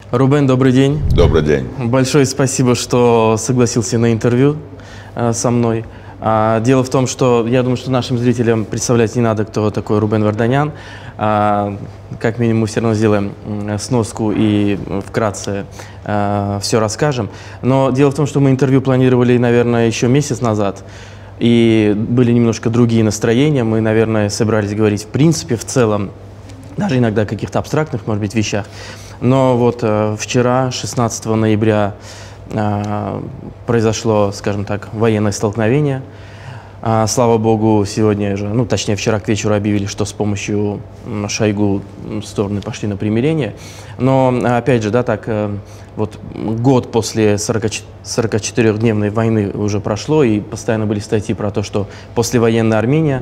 Рубен, добрый день. Добрый день. Большое спасибо, что согласился на интервью со мной. Дело в том, что я думаю, что нашим зрителям представлять не надо, кто такой Рубен Варданян. Как минимум мы все равно сделаем сноску и вкратце все расскажем. Но дело в том, что мы интервью планировали, наверное, еще месяц назад. И были немножко другие настроения. Мы, наверное, собирались говорить в принципе, в целом, даже иногда о каких-то абстрактных, может быть, вещах. Но вот вчера, 16 ноября, произошло, скажем так, военное столкновение. Слава богу, сегодня же, точнее, вчера к вечеру объявили, что с помощью Шойгу стороны пошли на примирение. Но, опять же, вот год после 44-дневной войны уже прошло, и постоянно были статьи про то, что послевоенная Армения.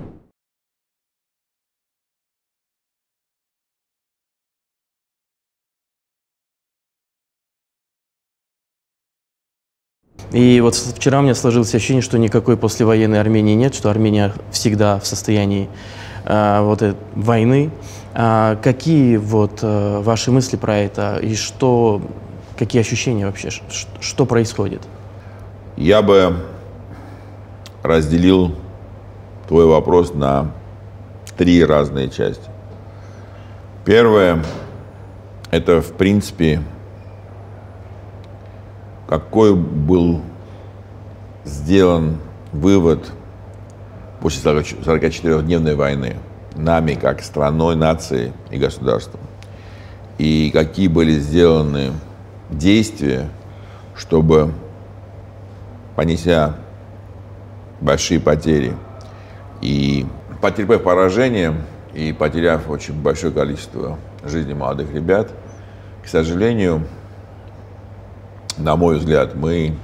И вот вчера у меня сложилось ощущение, что никакой послевоенной Армении нет, что Армения всегда в состоянии этой войны. Какие ваши мысли про это и какие ощущения вообще, что происходит? Я бы разделил твой вопрос на 3 разные части. Первое – это, в принципе, какой был сделан вывод после 44-дневной войны нами, как страной, нацией и государством? И какие были сделаны действия, чтобы, понеся большие потери и потерпев поражение, и потеряв очень большое количество жизней молодых ребят, к сожалению, на мой взгляд, мы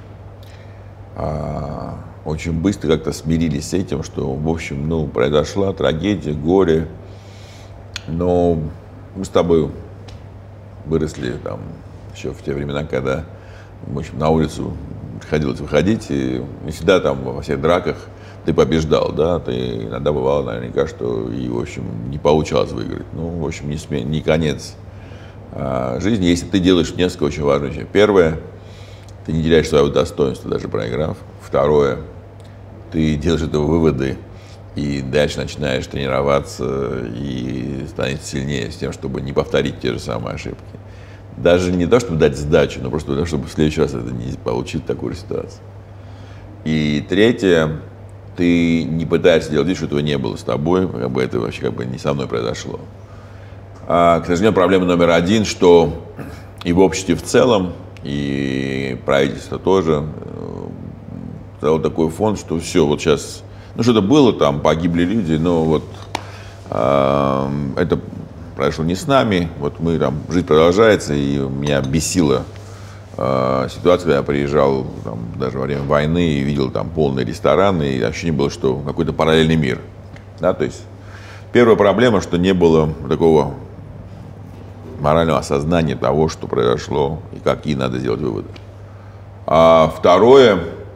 очень быстро как-то смирились с этим, что, в общем, произошла трагедия, горе. Но мы с тобой выросли там еще в те времена, когда, в общем, на улицу приходилось выходить, и не всегда там во всех драках ты побеждал, да, ты иногда бывало наверняка, что и, в общем, не получалось выиграть. В общем, не конец жизни, если ты делаешь несколько очень важных вещей. Первое, ты не теряешь своего достоинства, даже проиграв. Второе, ты делаешь это выводы и дальше начинаешь тренироваться и станешь сильнее с тем, чтобы не повторить те же самые ошибки. Даже не то, чтобы дать сдачу, но просто для того, чтобы в следующий раз это не получить такую ситуацию. И третье, ты не пытаешься делать вид, что этого не было с тобой, это вообще не со мной произошло. К сожалению, проблема номер 1, что и в обществе в целом, и правительство тоже дало такой фон, что все, вот сейчас, что-то было там, погибли люди, но это произошло не с нами, мы там, жизнь продолжается, и меня бесила ситуация, когда я приезжал там, даже во время войны и видел там полные рестораны, и ощущение было, что какой-то параллельный мир, да, то есть первая проблема, что не было такого морального осознания того, что произошло и какие надо сделать выводы. А второе,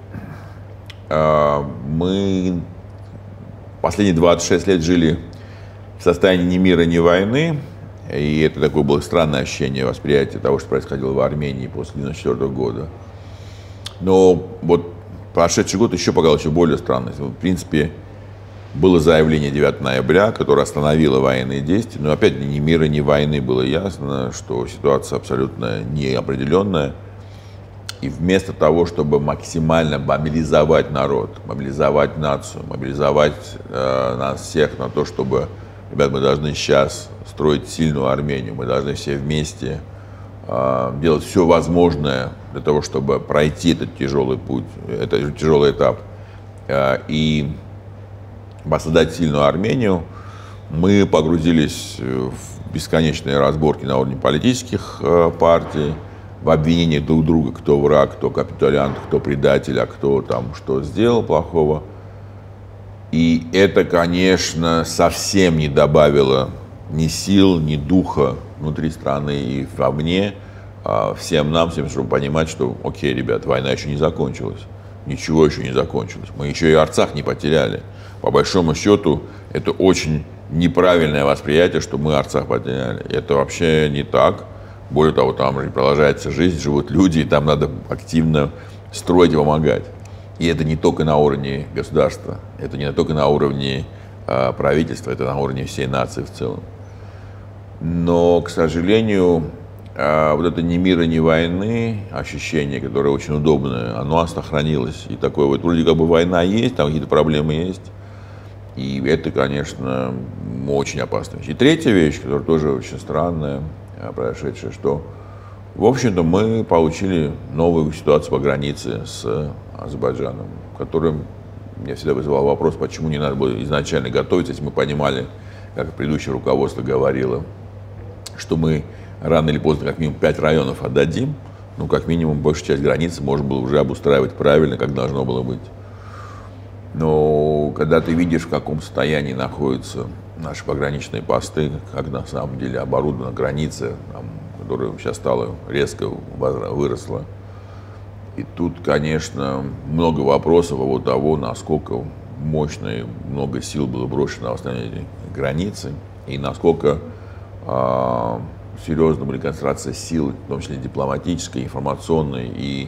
мы последние 26 лет жили в состоянии ни мира, ни войны, и это такое было странное ощущение, восприятие того, что происходило в Армении после 1994 года. Но прошедший год еще показал еще более странность. В принципе, было заявление 9 ноября, которое остановило военные действия, но опять ни мира, ни войны было ясно, что ситуация абсолютно неопределенная. И вместо того, чтобы максимально мобилизовать народ, мобилизовать нацию, мобилизовать нас всех на то, чтобы, ребят, мы должны сейчас строить сильную Армению, мы должны все вместе делать все возможное для того, чтобы пройти этот тяжелый путь, этот тяжелый этап, и воссоздать сильную Армению, мы погрузились в бесконечные разборки на уровне политических партий, в обвинении друг друга, кто враг, кто капитулянт, кто предатель, а кто там что сделал плохого. И это, конечно, совсем не добавило ни сил, ни духа внутри страны и вовне всем нам, чтобы понимать, что, окей, ребят, война еще не закончилась, ничего еще не закончилось, мы еще и Арцах не потеряли. По большому счету, это очень неправильное восприятие, что мы Арцах потеряли. Это вообще не так. Более того, там же продолжается жизнь, живут люди, и там надо активно строить и помогать. И это не только на уровне государства, это не только на уровне правительства, это на уровне всей нации в целом. Но, к сожалению, вот это ни мира, ни войны ощущение, которое очень удобное, оно сохранилось. И такое вот, вроде как бы война есть, там какие-то проблемы есть. И это, конечно, очень опасно. И третья вещь, которая тоже очень странная, произошедшая, что, в общем-то, мы получили новую ситуацию по границе с Азербайджаном, которым я всегда вызывал вопрос, почему не надо было изначально готовиться, если мы понимали, как предыдущее руководство говорило, что мы рано или поздно как минимум 5 районов отдадим, ну, как минимум, большую часть границы можно было уже обустраивать правильно, как должно было быть. Но когда ты видишь, в каком состоянии находятся наши пограничные посты, как на самом деле оборудована граница, там, которая сейчас стала резко выросла, и тут, конечно, много вопросов по поводу того, насколько мощно и много сил было брошено на восстановление границы, и насколько серьезно были концентрация сил, в том числе дипломатической, информационной и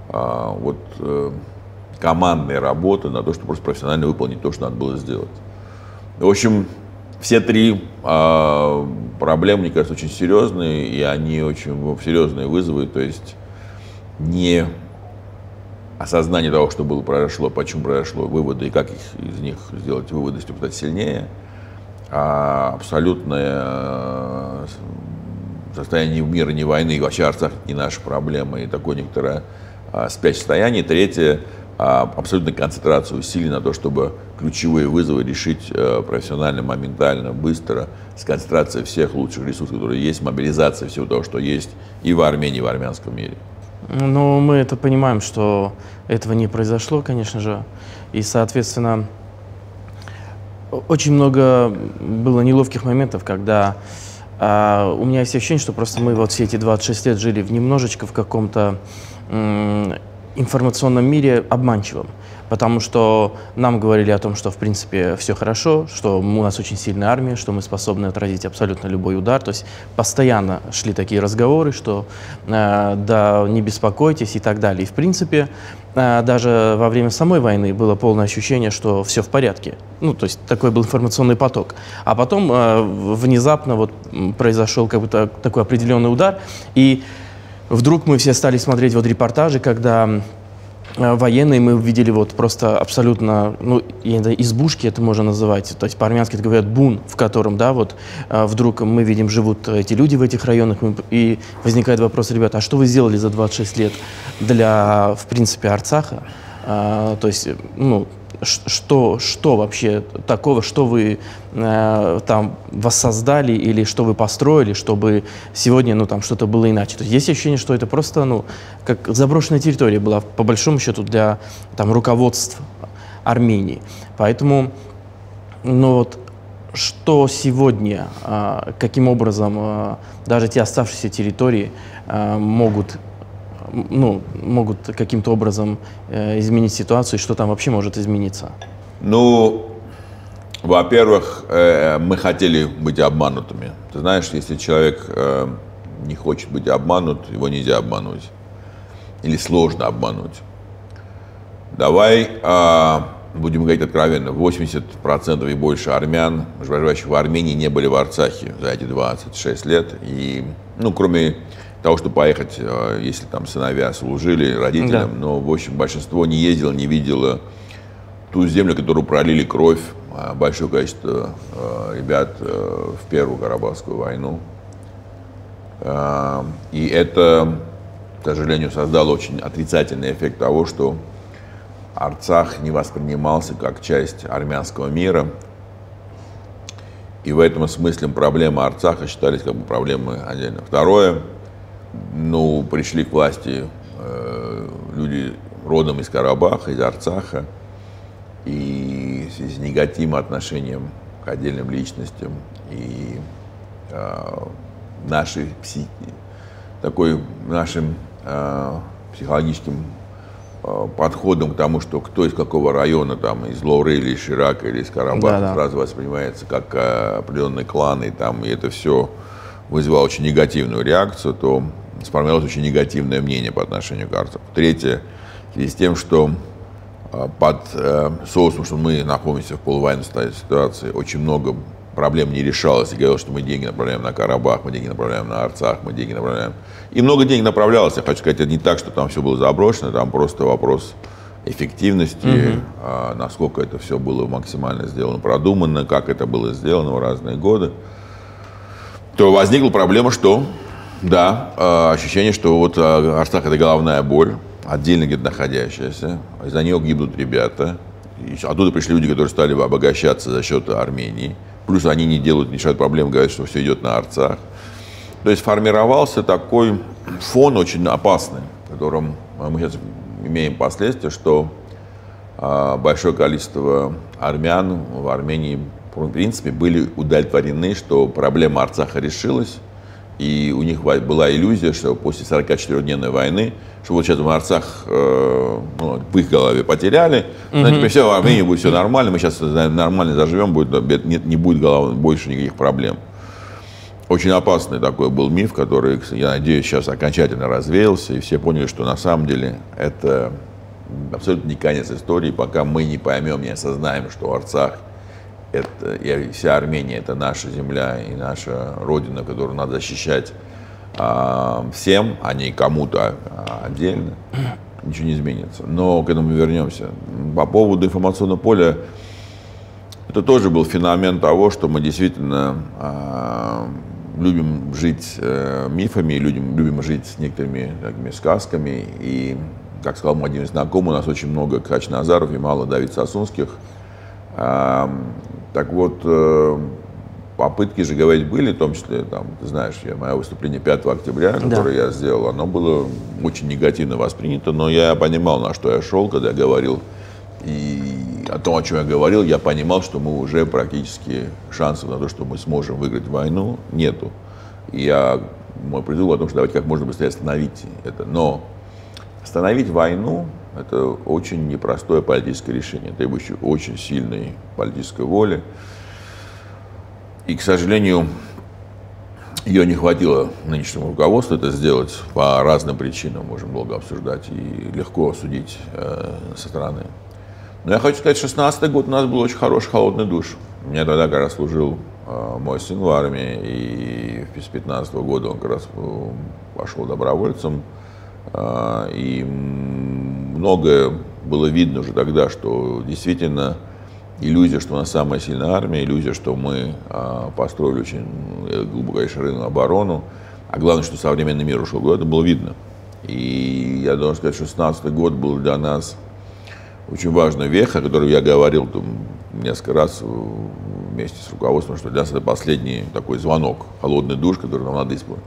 командной работы на то, чтобы просто профессионально выполнить то, что надо было сделать. В общем, все три проблемы, мне кажется, очень серьезные, и они очень серьезные вызовы, то есть не осознание того, что было, произошло, почему произошло, выводы, и как из них сделать выводы, чтобы стать сильнее, а абсолютное состояние мира, ни войны, и вообще Арцах не наша проблема, и такое некоторое спящее состояние. Третье, абсолютная концентрация усилий на то, чтобы ключевые вызовы решить профессионально, моментально, быстро, с концентрацией всех лучших ресурсов, которые есть, мобилизация всего того, что есть и в Армении, и в армянском мире. Ну, мы это понимаем, что этого не произошло, конечно же, и, соответственно, очень много было неловких моментов, когда у меня есть ощущение, что просто мы вот все эти 26 лет жили немножечко в каком-то информационном мире обманчивом, потому что нам говорили о том, что в принципе все хорошо, что у нас очень сильная армия, что мы способны отразить абсолютно любой удар, то есть постоянно шли такие разговоры, что да, не беспокойтесь и так далее. И в принципе даже во время самой войны было полное ощущение, что все в порядке. Ну, то есть такой был информационный поток. А потом внезапно вот произошел как будто такой определенный удар, и вдруг мы все стали смотреть вот репортажи, когда военные мы увидели вот просто абсолютно, ну, избушки это можно называть, то есть по-армянски это говорят бун, в котором, да, вот вдруг мы видим, живут эти люди в этих районах, и возникает вопрос, ребята, а что вы сделали за 26 лет для, в принципе, Арцаха? То есть, ну, что вообще такого, что вы там воссоздали или что вы построили, чтобы сегодня, ну, там что-то было иначе. То есть есть ощущение, что это просто, ну, как заброшенная территория была, по большому счету, для там руководств Армении. Поэтому, ну, вот, что сегодня, каким образом даже те оставшиеся территории могут каким-то образом изменить ситуацию, и что там вообще может измениться? Ну, во-первых, мы хотели быть обманутыми. Ты знаешь, если человек не хочет быть обманут, его нельзя обмануть. Или сложно обмануть. Давай будем говорить откровенно. 80% и больше армян, проживающих в Армении, не были в Арцахе за эти 26 лет. И, ну, кроме того, чтобы поехать, если там сыновья служили родителям, да. Но, в общем, большинство не ездило, не видело ту землю, которую пролили кровь большое количество ребят в Первую Карабахскую войну. И это, к сожалению, создало очень отрицательный эффект того, что Арцах не воспринимался как часть армянского мира. И в этом смысле проблемы Арцаха считались как бы проблемой отдельно. Второе, ну, пришли к власти люди родом из Карабаха, из Арцаха, и с негативным отношением к отдельным личностям и нашим психологическим подходом к тому, что кто из какого района, там, из Лоуры или из Ширака или из Карабаха, да, сразу воспринимается как определенные кланы, там, и это все вызвало очень негативную реакцию, то сформировалось очень негативное мнение по отношению к арцам. Третье, в связи с тем, что под соусом, что мы находимся в полувоенной ситуации, очень много проблем не решалось. И говорилось, что мы деньги направляем на Карабах, мы деньги направляем на Арцах, мы деньги направляем... И много денег направлялось. Я хочу сказать, это не так, что там все было заброшено, там просто вопрос эффективности, насколько это все было максимально сделано, продумано, как это было сделано в разные годы. То возникла проблема, что, да, ощущение, что вот Арцах — это головная боль, отдельно где-то находящаяся, из-за нее гибнут ребята. И оттуда пришли люди, которые стали обогащаться за счет Армении. Плюс они не решают проблем, говорят, что все идет на Арцах. То есть формировался такой фон очень опасный, в котором мы сейчас имеем последствия, что большое количество армян в Армении, в принципе, были удовлетворены, что проблема Арцаха решилась. И у них была иллюзия, что после 44-дневной войны, что вот сейчас в Арцах в их голове потеряли, теперь все, в Армении будет все нормально, мы сейчас нормально заживем, не будет больше никаких проблем. Очень опасный такой был миф, который, я надеюсь, сейчас окончательно развеялся, и все поняли, что на самом деле это абсолютно не конец истории, пока мы не поймем, не осознаем, что Арцах и вся Армения — это наша земля и наша родина, которую надо защищать всем, а не кому-то отдельно, ничего не изменится. Но к этому мы вернемся. По поводу информационного поля, это тоже был феномен того, что мы действительно любим жить мифами, любим жить с некоторыми такими сказками. И, как сказал мой один знакомый, у нас очень много Кач-Назаров и мало Давид Сосунских. Так вот, попытки же говорить были, в том числе, там, ты знаешь, мое выступление 5 октября, которое я сделал, оно было очень негативно воспринято, но я понимал, на что я шел, когда я говорил, и о том, о чем я говорил, я понимал, что мы уже практически шансов на то, что мы сможем выиграть войну, нету. И мой призыв был о том, что давайте как можно быстрее остановить это. Но остановить войну — это очень непростое политическое решение, требующее очень сильной политической воли. И, к сожалению, ее не хватило нынешнему руководству это сделать по разным причинам, можем долго обсуждать и легко судить со стороны. Но я хочу сказать, 16-й год у нас был очень хороший холодный душ. У меня тогда как раз служил мой сын в армии, и с 15-го года он как раз пошел добровольцем. И многое было видно уже тогда, что действительно иллюзия, что у нас самая сильная армия, иллюзия, что мы построили очень глубокую оборону, а главное, что современный мир ушел, это было видно. И я должен сказать, что 16-й год был для нас очень важная веха, о которой я говорил там несколько раз вместе с руководством, что для нас это последний такой звонок, холодный душ, который нам надо исполнить.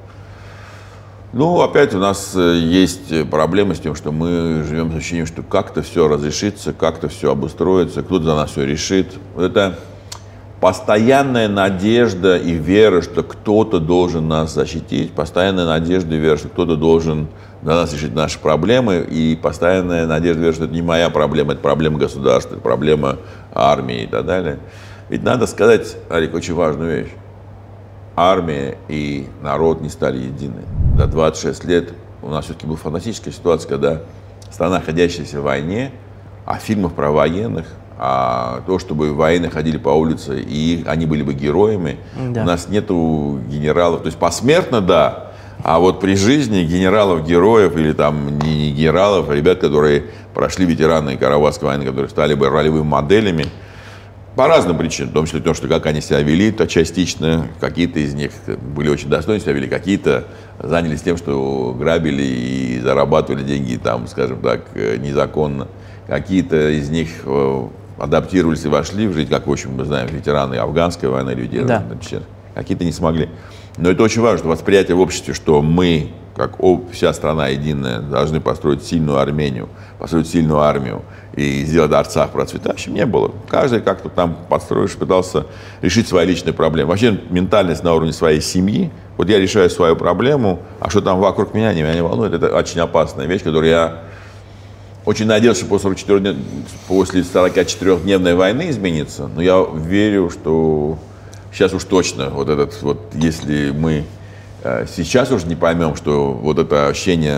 Ну, опять у нас есть проблемы с тем, что мы живем с ощущением, что как-то все разрешится, как-то все обустроится, кто-то за нас все решит. Вот это постоянная надежда и вера, что кто-то должен нас защитить, постоянная надежда и вера, что кто-то должен для нас решить наши проблемы, и постоянная надежда и вера, что это не моя проблема, это проблема государства, это проблема армии и так далее. Ведь надо сказать, Арик, очень важную вещь. Армия и народ не стали едины. За 26 лет у нас все-таки была фантастическая ситуация, когда страна, находящаяся в войне, а фильмов про военных, а то, чтобы военные ходили по улице и они были бы героями, да. У нас нету генералов, то есть посмертно, да, а вот при жизни генералов-героев или там не генералов, а ребят, которые прошли ветераны Карабахской войны, которые стали бы ролевыми моделями, по разным причинам, в том числе то, что как они себя вели, то частично, какие-то из них были очень достойны себя вели, какие-то занялись тем, что грабили и зарабатывали деньги, там, скажем так, незаконно. Какие-то из них адаптировались и вошли в жизнь, как, в общем, мы знаем, ветераны афганской войны, ветераны, да. Какие-то не смогли. Но это очень важно, восприятие в обществе, что мы, как вся страна единая, должны построить сильную Армению, построить сильную армию и сделать Арцах процветающим, не было. Каждый как-то там подстроишь, пытался решить свои личные проблемы. Вообще ментальность на уровне своей семьи. Вот я решаю свою проблему, а что там вокруг меня не волнует. Это очень опасная вещь, которую я очень надеялся, что после 44-дневной войны изменится. Но я верю, что сейчас уж точно, вот этот вот, если мы Сейчас уже не поймем, что вот это ощущение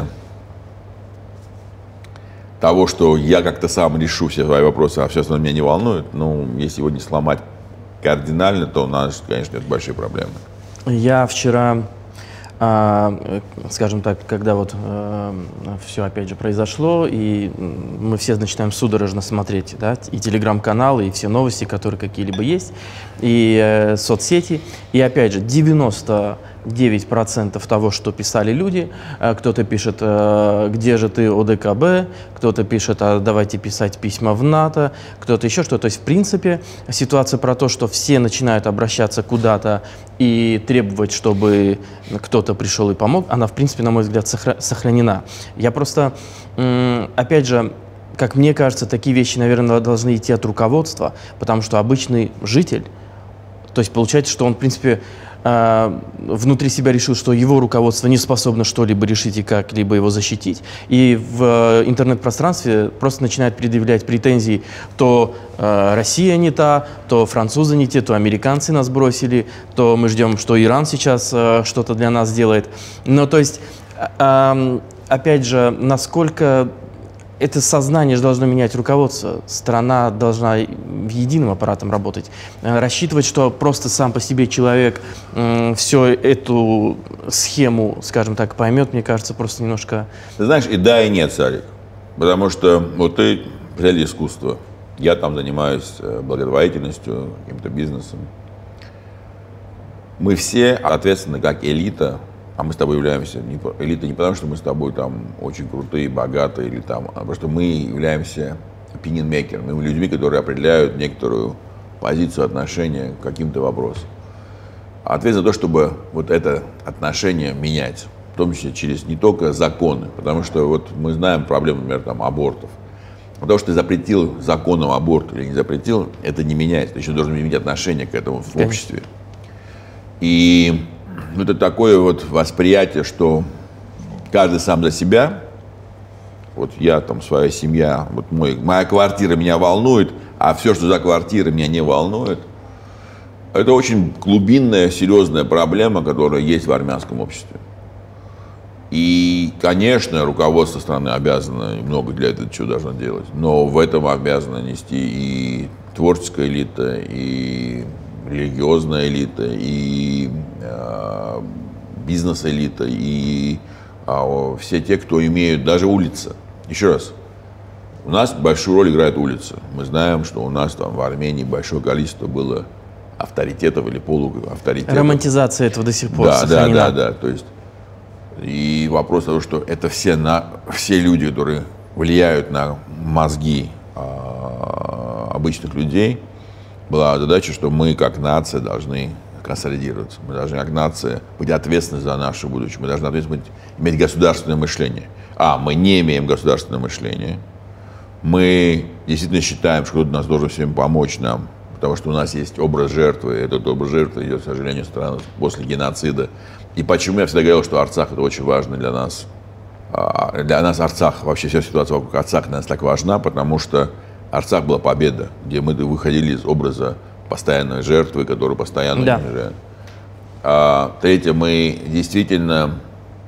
того, что я как-то сам решу все свои вопросы, а все остальное меня не волнует, ну, если его не сломать кардинально, то у нас, конечно, это большие проблемы. Я вчера, скажем так, когда вот все опять же произошло, и мы все начинаем судорожно смотреть, да, и телеграм-каналы, и все новости, которые какие-либо есть, и соцсети, и опять же 99% того, что писали люди, кто-то пишет, где же ты, ОДКБ, кто-то пишет, а давайте писать письма в НАТО, кто-то еще что-то. То есть, в принципе, ситуация про то, что все начинают обращаться куда-то и требовать, чтобы кто-то пришел и помог, она, в принципе, на мой взгляд, сохранена. Я просто, опять же, как мне кажется, такие вещи, наверное, должны идти от руководства, потому что обычный житель, то есть получается, что он, в принципе, внутри себя решил, что его руководство не способно что-либо решить и как-либо его защитить. И в интернет-пространстве просто начинает предъявлять претензии: то Россия не та, то французы не те, то американцы нас бросили, то мы ждем, что Иран сейчас что-то для нас сделает. Но то есть, опять же, насколько это сознание же должно менять руководство. Страна должна единым аппаратом работать. Рассчитывать, что просто сам по себе человек всю эту схему, скажем так, поймет, мне кажется, просто немножко... Ты знаешь, и да, и нет, Сарик. Потому что вот ты взяли искусство. Я там занимаюсь благотворительностью, каким-то бизнесом. Мы все ответственны как элита. А мы с тобой являемся элитой не потому, что мы с тобой там очень крутые, богатые, или там, а потому что мы являемся opinion-makers, мы людьми, которые определяют некоторую позицию, отношения к каким-то вопросам. А ответ за то, чтобы вот это отношение менять, в том числе через не только законы, потому что вот мы знаем проблему, например, там, абортов. Потому что ты запретил законом аборт или не запретил, это не меняется, ты еще должен иметь отношение к этому в обществе. И это такое вот восприятие, что каждый сам за себя. Вот я там, своя семья, вот моя квартира меня волнует, а все, что за квартира, меня не волнует. Это очень глубинная, серьезная проблема, которая есть в армянском обществе. И, конечно, руководство страны обязано, и много для этого чего должно делать, но в этом обязана нести и творческая элита, и религиозная элита, и бизнес-элита, и все те, кто имеют, даже улица. Еще раз, у нас большую роль играет улица. Мы знаем, что у нас там в Армении большое количество было авторитетов или полуавторитетов. Романтизация этого до сих пор сохранена. Да. То есть, и вопрос того, что это все люди, которые влияют на мозги обычных людей, была задача, что мы как нация должны консолидироваться. Мы должны как нация быть ответственны за наше будущее. Мы должны иметь государственное мышление. Мы не имеем государственное мышление. Мы действительно считаем, что кто-то нас должен всем помочь нам, потому что у нас есть образ жертвы. Этот образ жертвы идет, к сожалению, страна после геноцида. И почему я всегда говорил, что Арцах — это очень важно для нас. Для нас Арцах, вообще вся ситуация вокруг Арцаха для нас так важна, потому что Арцах была победа, где мы выходили из образа постоянной жертвы, которую постоянно унижают. Третье, мы действительно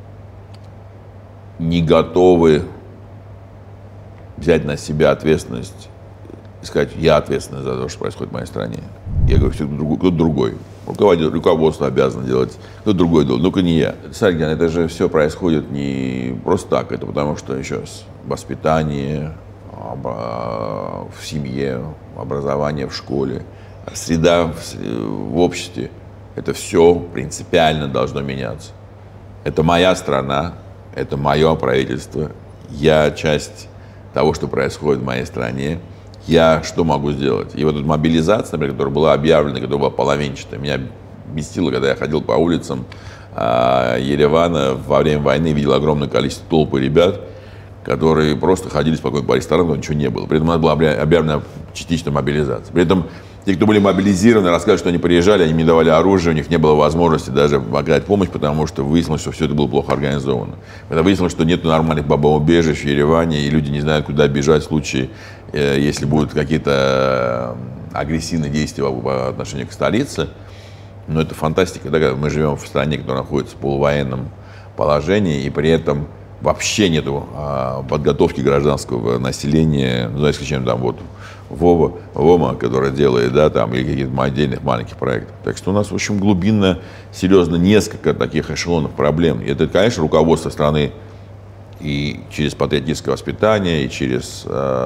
не готовы взять на себя ответственность и сказать: я ответственный за то, что происходит в моей стране. Я говорю, кто-то другой. Руководство обязано делать, кто-то другой делает, только не я. Саргин, это же все происходит не просто так, это потому что, еще раз, воспитание в семье, образование в школе, среда в обществе, это все принципиально должно меняться. Это моя страна, это мое правительство, я часть того, что происходит в моей стране. Я что могу сделать? И вот эта мобилизация, например, которая была объявлена, которая была половинчатая, меня бесило, когда я ходил по улицам Еревана во время войны, видел огромное количество толпы ребят, которые просто ходили спокойно по ресторанам, ничего не было. При этом у нас была объявлена частичная мобилизация. При этом те, кто были мобилизированы, рассказывали, что они приезжали, они не давали оружие, у них не было возможности даже оказать помощь, потому что выяснилось, что все это было плохо организовано. Когда выяснилось, что нет нормальных бомбоубежищ в Ереване, и люди не знают, куда бежать в случае, если будут какие-то агрессивные действия по отношению к столице, Но это фантастика, да, когда мы живем в стране, которая находится в полувоенном положении, и при этом вообще нету подготовки гражданского населения, ну, за исключением там вот ВОМа, который делает, да, там, или каких-то отдельных маленьких проектов. Так что у нас, в общем, глубинно, серьезно, несколько таких эшелонов проблем. И это, конечно, руководство страны и через патриотическое воспитание, и через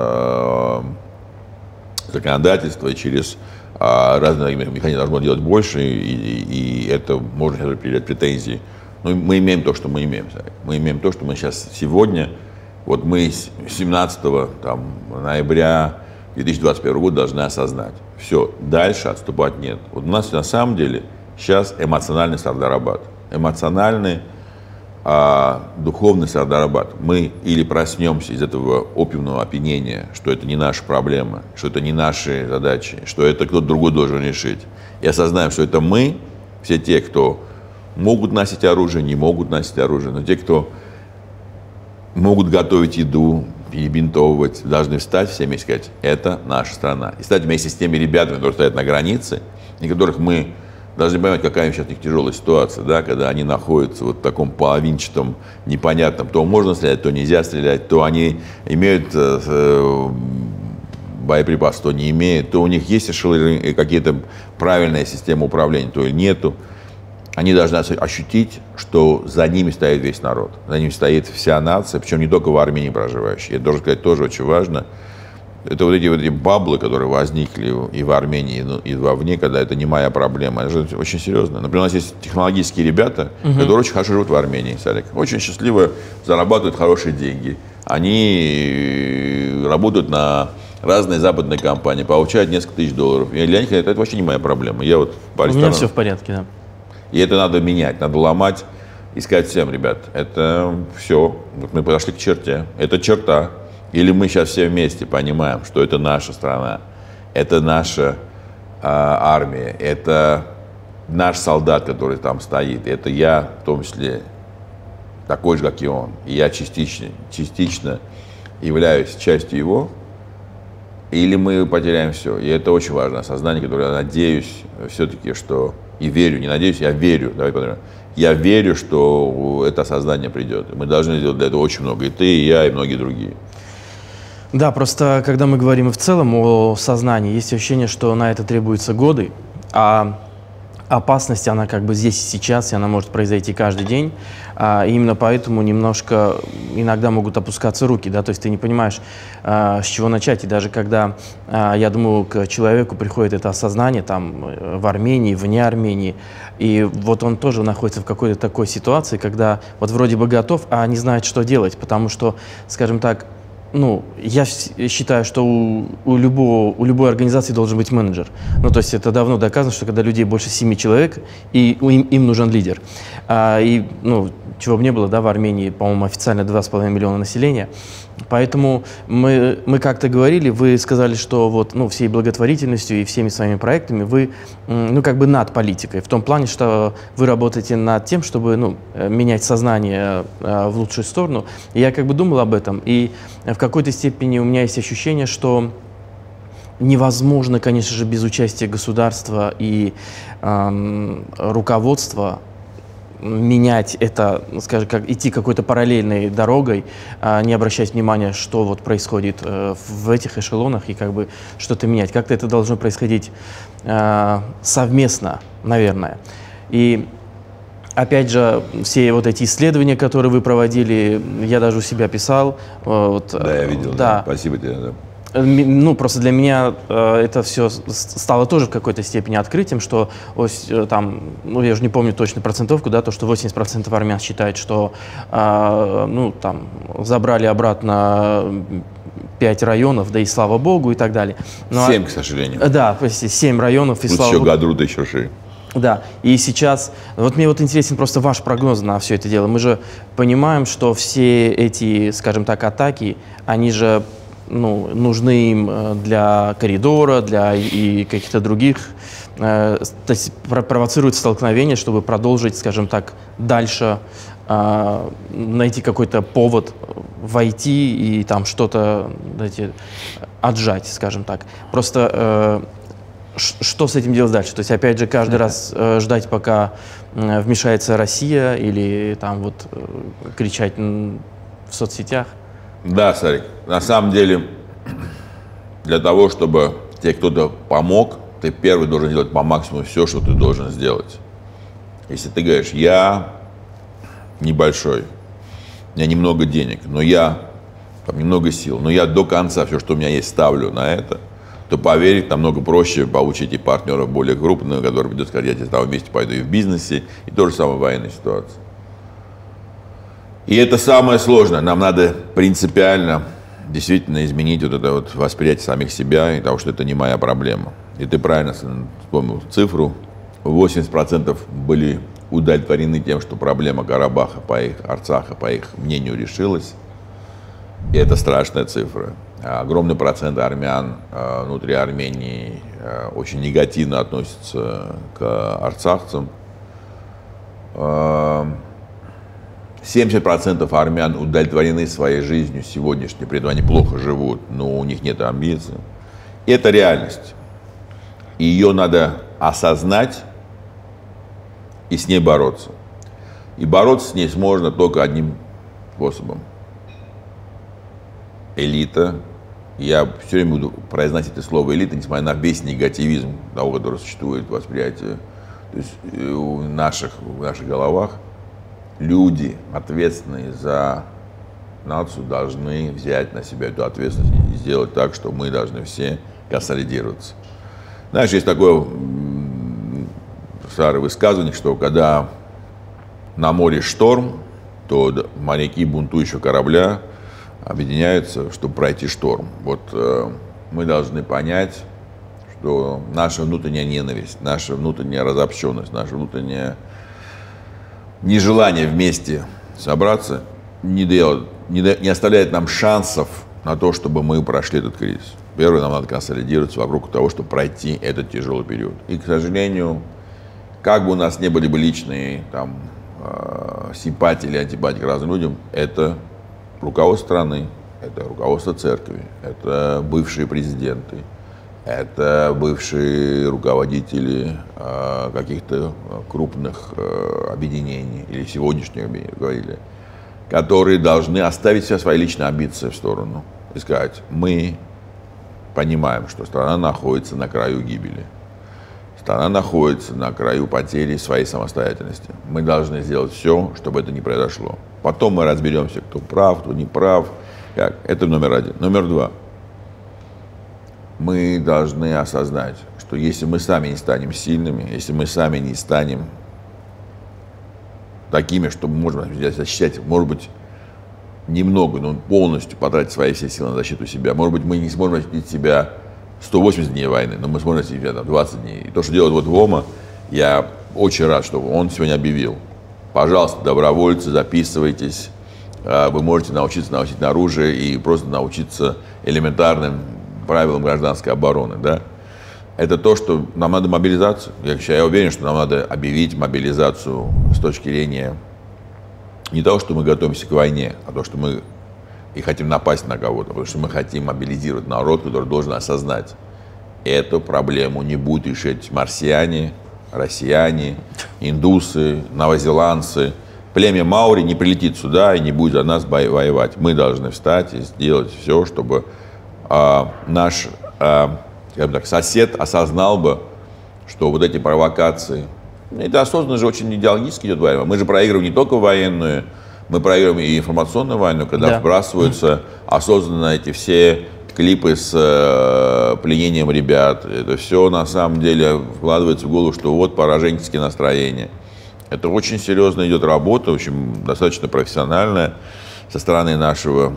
законодательство, и через разные механизмы должно делать больше, и это можно определять претензии. Но мы имеем то, что мы имеем. Мы имеем то, что мы сейчас сегодня, вот мы с 17 ноября 2021 года должны осознать. Все, дальше отступать нет. Вот у нас на самом деле сейчас эмоциональный Сардар-Арбат. Эмоциональный, духовный Сардар-Арбат. Мы или проснемся из этого опиумного опьянения, что это не наша проблема, что это не наши задачи, что это кто-то другой должен решить. И осознаем, что это мы, все те, кто могут носить оружие, не могут носить оружие, но те, кто могут готовить еду, перебинтовывать, должны встать всеми и сказать, это наша страна. И стать вместе с теми ребятами, которые стоят на границе, и которых мы должны понимать, какая сейчас у них тяжелая ситуация, да, когда они находятся вот в таком половинчатом, непонятном, то можно стрелять, то нельзя стрелять, то они имеют боеприпасы, то не имеют, то у них есть какие-то правильная система управления, то и нету. Они должны ощутить, что за ними стоит весь народ, за ними стоит вся нация, причем не только в Армении проживающие. Это, должен сказать, тоже очень важно. Это вот эти баблы, которые возникли и в Армении, и вовне, когда это не моя проблема. Это же очень серьезно. Например, у нас есть технологические ребята, которые очень хорошо живут в Армении, Сарик. Очень счастливо зарабатывают хорошие деньги. Они работают на разные западные компании, получают несколько тысяч долларов. И для них это вообще не моя проблема. Я вот у меня все в порядке, да. И это надо менять, надо ломать и сказать всем, ребят, это все, вот мы подошли к черте, это черта. Или мы сейчас все вместе понимаем, что это наша страна, это наша армия, это наш солдат, который там стоит, это я, в том числе, такой же, как и он. И я частично являюсь частью его, или мы потеряем все. И это очень важное осознание, которое я надеюсь все-таки, что... И верю, не надеюсь, я верю. Давай подумаем. Я верю, что это осознание придет. Мы должны сделать для этого очень много. И ты, и я, и многие другие. Да, просто когда мы говорим и в целом о сознании, есть ощущение, что на это требуются годы, а опасность, она как бы здесь и сейчас, и она может произойти каждый день. И именно поэтому немножко иногда могут опускаться руки, да, то есть ты не понимаешь, с чего начать. И даже когда, я думаю, к человеку приходит это осознание там в Армении, вне Армении, и вот он тоже находится в какой-то такой ситуации, когда вот вроде бы готов, а не знает, что делать, потому что, скажем так, ну, я считаю, что у любой организации должен быть менеджер. Ну, то есть это давно доказано, что когда людей больше 7 человек, и им нужен лидер. И, ну, чего бы не было, да, в Армении, по-моему, официально 2,5 миллиона населения. Поэтому мы как-то говорили, вы сказали, что вот, ну, всей благотворительностью и всеми своими проектами вы, ну, как бы над политикой, в том плане, что вы работаете над тем, чтобы, ну, менять сознание в лучшую сторону. И я как бы думал об этом, и в какой-то степени у меня есть ощущение, что невозможно, конечно же, без участия государства и руководства менять это, скажем, как идти какой-то параллельной дорогой, не обращать внимания, что вот происходит в этих эшелонах, и как бы что-то менять. Как-то это должно происходить совместно, наверное. И опять же, все вот эти исследования, которые вы проводили, я даже у себя писал. Вот, да, я видел. Да. Спасибо тебе. Да. Ну, просто для меня это все стало тоже в какой-то степени открытием, что там, ну, я уже не помню точно процентовку, да, то, что 80% армян считают, что, ну, там, забрали обратно 5 районов, да и слава богу, и так далее. Но, 7, к сожалению. Да, почти 7 районов, и тут слава еще богу. Гадрута, еще шире. Да, и сейчас, вот мне вот интересен просто ваш прогноз на все это дело. Мы же понимаем, что все эти, скажем так, атаки, они же, ну, нужны им для коридора, для и каких-то других, то есть провоцируют столкновения, чтобы продолжить, скажем так, дальше найти какой-то повод войти и там что-то, знаете, отжать, скажем так. Просто что с этим делать дальше? То есть, опять же, каждый раз ждать, пока вмешается Россия, или там вот кричать в соцсетях? Да, Сарик, на самом деле, для того, чтобы тебе кто-то помог, ты первый должен делать по максимуму все, что ты должен сделать. Если ты говоришь, я небольшой, у меня немного денег, но я там, немного сил, но я до конца все, что у меня есть, ставлю на это, то поверить намного проще получить и партнеров более крупных, которые придут сказать, я тебе с тобой вместе пойду и в бизнесе, и то же самое в военной ситуации. И это самое сложное. Нам надо принципиально действительно изменить вот это вот восприятие самих себя, и того, что это не моя проблема. И ты правильно вспомнил цифру. 80% были удовлетворены тем, что проблема Карабаха, по их Арцаха, по их мнению, решилась. И это страшная цифра. Огромный процент армян внутри Армении очень негативно относятся к арцахцам. 70% армян удовлетворены своей жизнью сегодняшней, при этом они плохо живут, но у них нет амбиций. И это реальность. И ее надо осознать и с ней бороться. И бороться с ней можно только одним способом. Элита. Я все время буду произносить это слово элита, несмотря на весь негативизм того, который существует в восприятии. То есть в наших головах люди, ответственные за нацию, должны взять на себя эту ответственность и сделать так, что мы должны все консолидироваться. Знаешь, есть такое старое высказывание, что когда на море шторм, то моряки бунтующего корабля объединяются, чтобы пройти шторм. Вот мы должны понять, что наша внутренняя ненависть, наша внутренняя разобщенность, наше внутреннее нежелание вместе собраться не оставляет нам шансов на то, чтобы мы прошли этот кризис. Первое, нам надо консолидироваться вокруг того, чтобы пройти этот тяжелый период. И, к сожалению, как бы у нас не были бы личные там, симпатии или антипатии к разным людям, это руководство страны, это руководство церкви, это бывшие президенты, это бывшие руководители каких-то крупных объединений или сегодняшних руководителей, которые должны оставить все свои личные амбиции в сторону и сказать, мы понимаем, что страна находится на краю гибели, страна находится на краю потери своей самостоятельности. Мы должны сделать все, чтобы это не произошло. Потом мы разберемся, кто прав, кто не прав. Это номер один. Номер два. Мы должны осознать, что если мы сами не станем сильными, если мы сами не станем такими, что мы можем защищать, может быть, немного, но полностью потратить свои все силы на защиту себя. Может быть, мы не сможем защитить себя 180 дней войны, но мы сможем защитить себя 20 дней. И то, что делает вот ВОМА, я очень рад, что он сегодня объявил. Пожалуйста, добровольцы, записывайтесь. Вы можете научиться носить оружие и просто научиться элементарным правилам гражданской обороны. Да? Это то, что нам надо мобилизацию. Я уверен, что нам надо объявить мобилизацию с точки зрения не того, что мы готовимся к войне, а то, что мы и хотим напасть на кого-то, потому что мы хотим мобилизировать народ, который должен осознать, эту проблему не будут решать марсиане, россияне, индусы, новозеландцы. Племя Маури не прилетит сюда и не будет за нас воевать. Мы должны встать и сделать все, чтобы наш скажем так, сосед осознал бы, что вот эти провокации, это осознанно же очень идеологически идет война. Мы же проигрываем не только военную, мы проигрываем и информационную войну, когда вбрасываются осознанно эти все клипы с пленением ребят. Это все на самом деле вкладывается в голову, что вот пораженческие настроения. Это очень серьезно идет работа, очень достаточно профессиональная со стороны нашего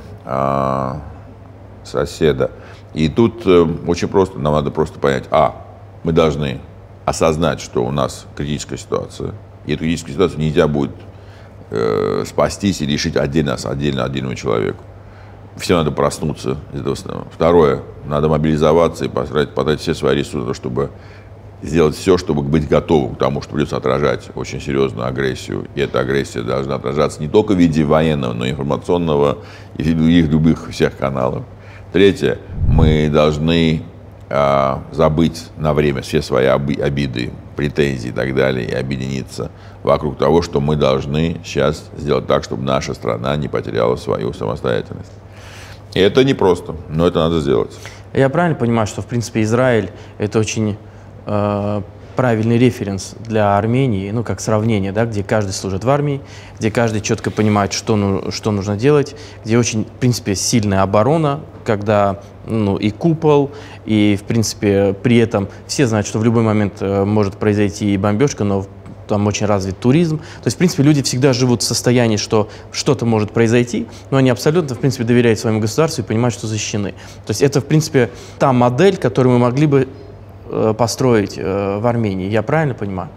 соседа. И тут очень просто, нам надо просто понять, мы должны осознать, что у нас критическая ситуация, и эту критическую ситуацию нельзя будет спастись и решить отдельному человеку. Всем надо проснуться из этого сна. Второе, надо мобилизоваться и потратить все свои ресурсы, чтобы сделать все, чтобы быть готовым к тому, что придется отражать очень серьезную агрессию. И эта агрессия должна отражаться не только в виде военного, но и информационного, и в виде любых всех каналов. Третье, мы должны забыть на время все свои обиды, претензии и так далее, и объединиться вокруг того, что мы должны сейчас сделать так, чтобы наша страна не потеряла свою самостоятельность. И это непросто, но это надо сделать. Я правильно понимаю, что, в принципе, Израиль – это очень правильный референс для Армении, ну, как сравнение, да, где каждый служит в армии, где каждый четко понимает, что нужно делать, где очень, в принципе, сильная оборона, когда, ну, и купол, и, в принципе, при этом все знают, что в любой момент может произойти и бомбежка, но там очень развит туризм. То есть, в принципе, люди всегда живут в состоянии, что что-то может произойти, но они абсолютно, в принципе, доверяют своему государству и понимают, что защищены. То есть это, в принципе, та модель, которую мы могли бы построить в Армении. Я правильно понимаю?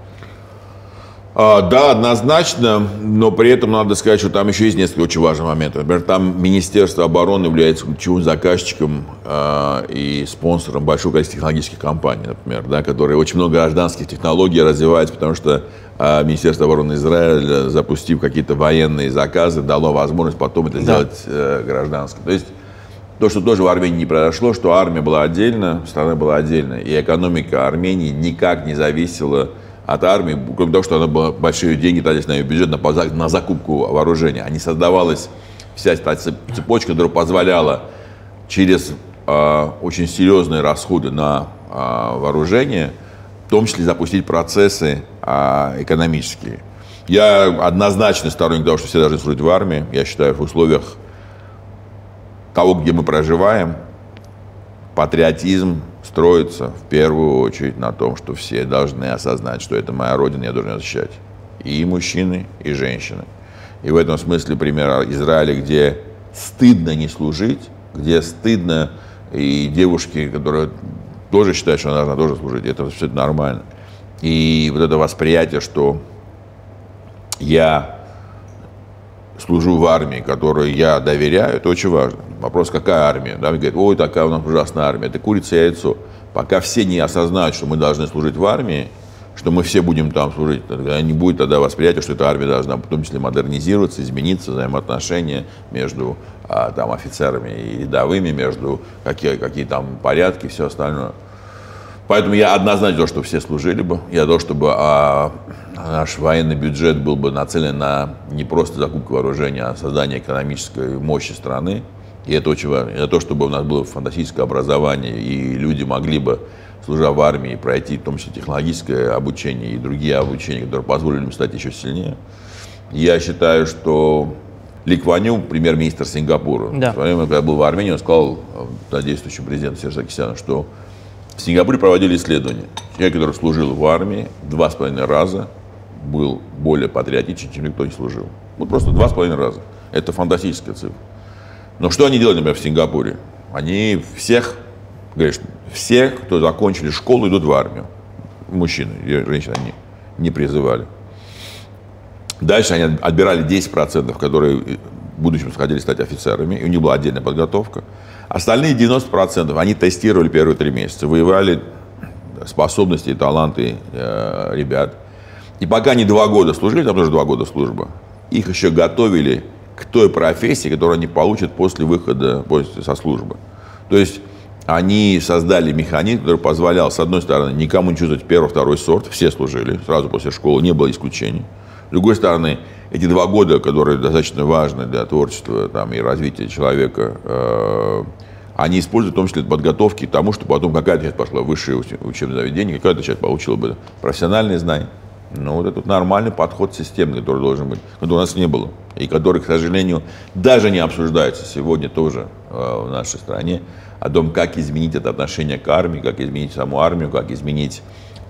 Да, однозначно, но при этом надо сказать, что там еще есть несколько очень важных моментов. Например, там Министерство обороны является ключевым заказчиком и спонсором большого количества технологических компаний, например, да, которые очень много гражданских технологий развивают, потому что Министерство обороны Израиля, запустив какие-то военные заказы, дало возможность потом это сделать гражданским. То есть то, что тоже в Армении не произошло, что армия была отдельно, страна была отдельно, и экономика Армении никак не зависела от армии, кроме того, что она была большие деньги тратились на ее бюджет, на закупку вооружения. А не создавалась вся эта цепочка, которая позволяла через очень серьезные расходы на вооружение, в том числе запустить процессы экономические. Я однозначно сторонник того, что все должны служить в армии. Я считаю, в условиях того, где мы проживаем, патриотизм строится в первую очередь на том, что все должны осознать, что это моя родина, я должен ее защищать. И мужчины, и женщины. И в этом смысле пример Израиля, где стыдно не служить, где стыдно и девушки, которые тоже считают, что она должна тоже служить, это все нормально. И вот это восприятие, что я служу в армии, которой я доверяю, это очень важно. Вопрос, какая армия? Да, мне говорят, ой, такая у нас ужасная армия. Это курица и яйцо. Пока все не осознают, что мы должны служить в армии, что мы все будем там служить, тогда не будет тогда восприятия, что эта армия должна в том числе модернизироваться, измениться, взаимоотношения между там, офицерами и рядовыми, между какие там порядки и все остальное. Поэтому я однозначно за то, что все служили бы. Я за то, чтобы наш военный бюджет был бы нацелен на не просто закупку вооружения, а создание экономической мощи страны. И это очень важно. Я за то, чтобы у нас было фантастическое образование, и люди могли бы, служа в армии, пройти в том числе технологическое обучение и другие обучения, которые позволили им стать еще сильнее. Я считаю, что Ли Куан Ю, премьер-министр Сингапура, в свое время, когда был в Армении, он сказал действующему президенту Серджу Саркисяну, что в Сингапуре проводили исследования. Человек, который служил в армии, 2,5 раза был более патриотичен, чем никто не служил. Вот просто 2,5 раза. Это фантастическая цифра. Но что они делали, например, в Сингапуре? Они всех, говорят, все, кто закончили школу, идут в армию. Мужчины и женщины они не призывали. Дальше они отбирали 10%, которые в будущем хотели стать офицерами, и у них была отдельная подготовка. Остальные 90% они тестировали первые 3 месяца, выявляли способности и таланты ребят. И пока они 2 года служили, там тоже 2 года служба, их еще готовили к той профессии, которую они получат после выхода со службы. То есть они создали механизм, который позволял, с одной стороны, никому не чувствовать первый, второй сорт, все служили, сразу после школы, не было исключений. С другой стороны, эти 2 года, которые достаточно важны для творчества там, и развития человека, они используют в том числе подготовки к тому, чтобы потом какая-то часть пошла в высшее учебное заведение, какая-то часть получила бы профессиональные знания. Но вот этот нормальный подход системный, который должен быть, которого у нас не было, и который, к сожалению, даже не обсуждается сегодня тоже в нашей стране, о том, как изменить это отношение к армии, как изменить саму армию, как изменить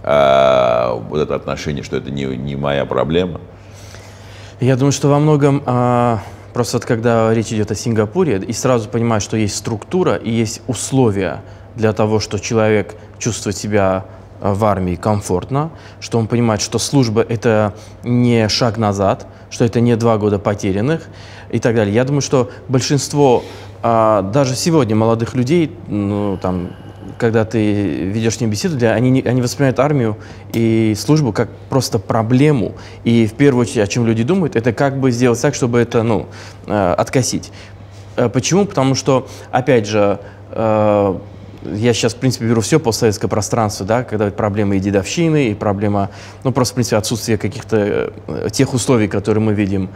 вот это отношение, что это не моя проблема. Я думаю, что во многом, просто вот когда речь идет о Сингапуре, и сразу понимаешь, что есть структура и есть условия для того, что человек чувствует себя в армии комфортно, что он понимает, что служба – это не шаг назад, что это не 2 года потерянных и так далее. Я думаю, что большинство, даже сегодня молодых людей, ну, там, когда ты ведешь с ним беседу, они воспринимают армию и службу как просто проблему. И в первую очередь, о чем люди думают, это как бы сделать так, чтобы это, откосить. Почему? Потому что, опять же, я сейчас, в принципе, беру все постсоветское пространство, да, когда проблема и дедовщины, и проблема, ну, просто, в принципе, отсутствия каких-то тех условий, которые мы видим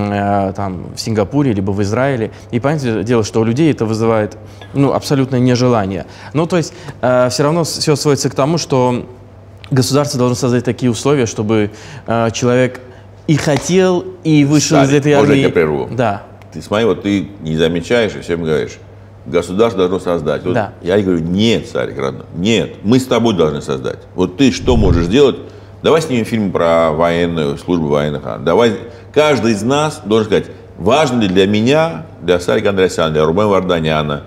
там в Сингапуре, либо в Израиле. И, понятное дело, что у людей это вызывает, ну, абсолютное нежелание. Ну, то есть, все равно все сводится к тому, что государство должно создать такие условия, чтобы человек и хотел, и вышел из этой армии. Можно я прерву? Да. Ты смотри, вот ты не замечаешь и всем говоришь, государство должно создать. Вот Да. Я говорю, нет, царь родной, нет, мы с тобой должны создать. Вот ты что можешь сделать? Давай снимем фильм про военную службу военных. Давай, каждый из нас должен сказать, важно ли для меня, для Сарика Андреасяна, для Рубена Варданяна,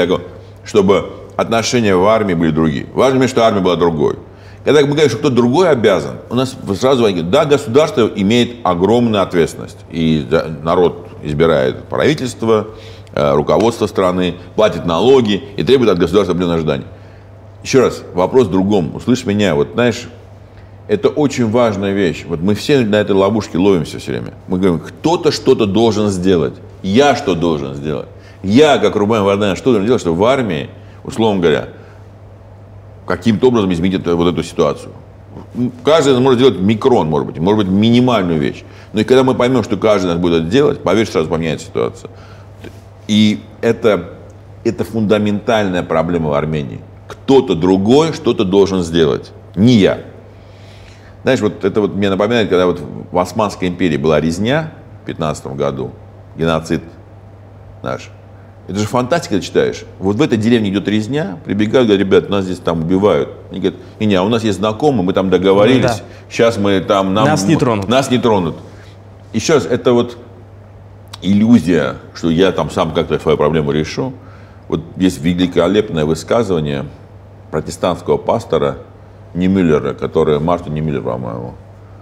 чтобы отношения в армии были другие. Важно ли, что армия была другой. Когда мы говорим, что кто-то другой обязан, у нас сразу говорят, да, государство имеет огромную ответственность. И народ избирает правительство, руководство страны, платит налоги и требует от государства определенных ожиданий. Еще раз, вопрос в другом. Услышь меня, вот знаешь, это очень важная вещь. Вот мы все на этой ловушке ловимся все время. Мы говорим, кто-то что-то должен сделать. Я что должен сделать? Я, как Рубен Варданян, что должен делать, чтобы в армии, условно говоря, каким-то образом изменить вот эту ситуацию. Каждый может сделать микрон, может быть минимальную вещь. Но и когда мы поймем, что каждый нас будет это делать, поверь, сразу поменяется ситуация. И это фундаментальная проблема в Армении. Кто-то другой что-то должен сделать, не я. Знаешь, вот это вот мне напоминает, когда вот в Османской империи была резня в 15 году, геноцид наш. Это же фантастика, ты читаешь. Вот в этой деревне идет резня, прибегают, говорят, ребят, нас здесь там убивают. Они говорят, не, у нас есть знакомые, мы там договорились, да. Сейчас мы там... Нас не тронут. Нас не тронут. Еще раз, это вот иллюзия, что я там сам как-то свою проблему решу. Вот есть великолепное высказывание протестантского пастора Немюллера, который, Мартин Немюллер, по-моему.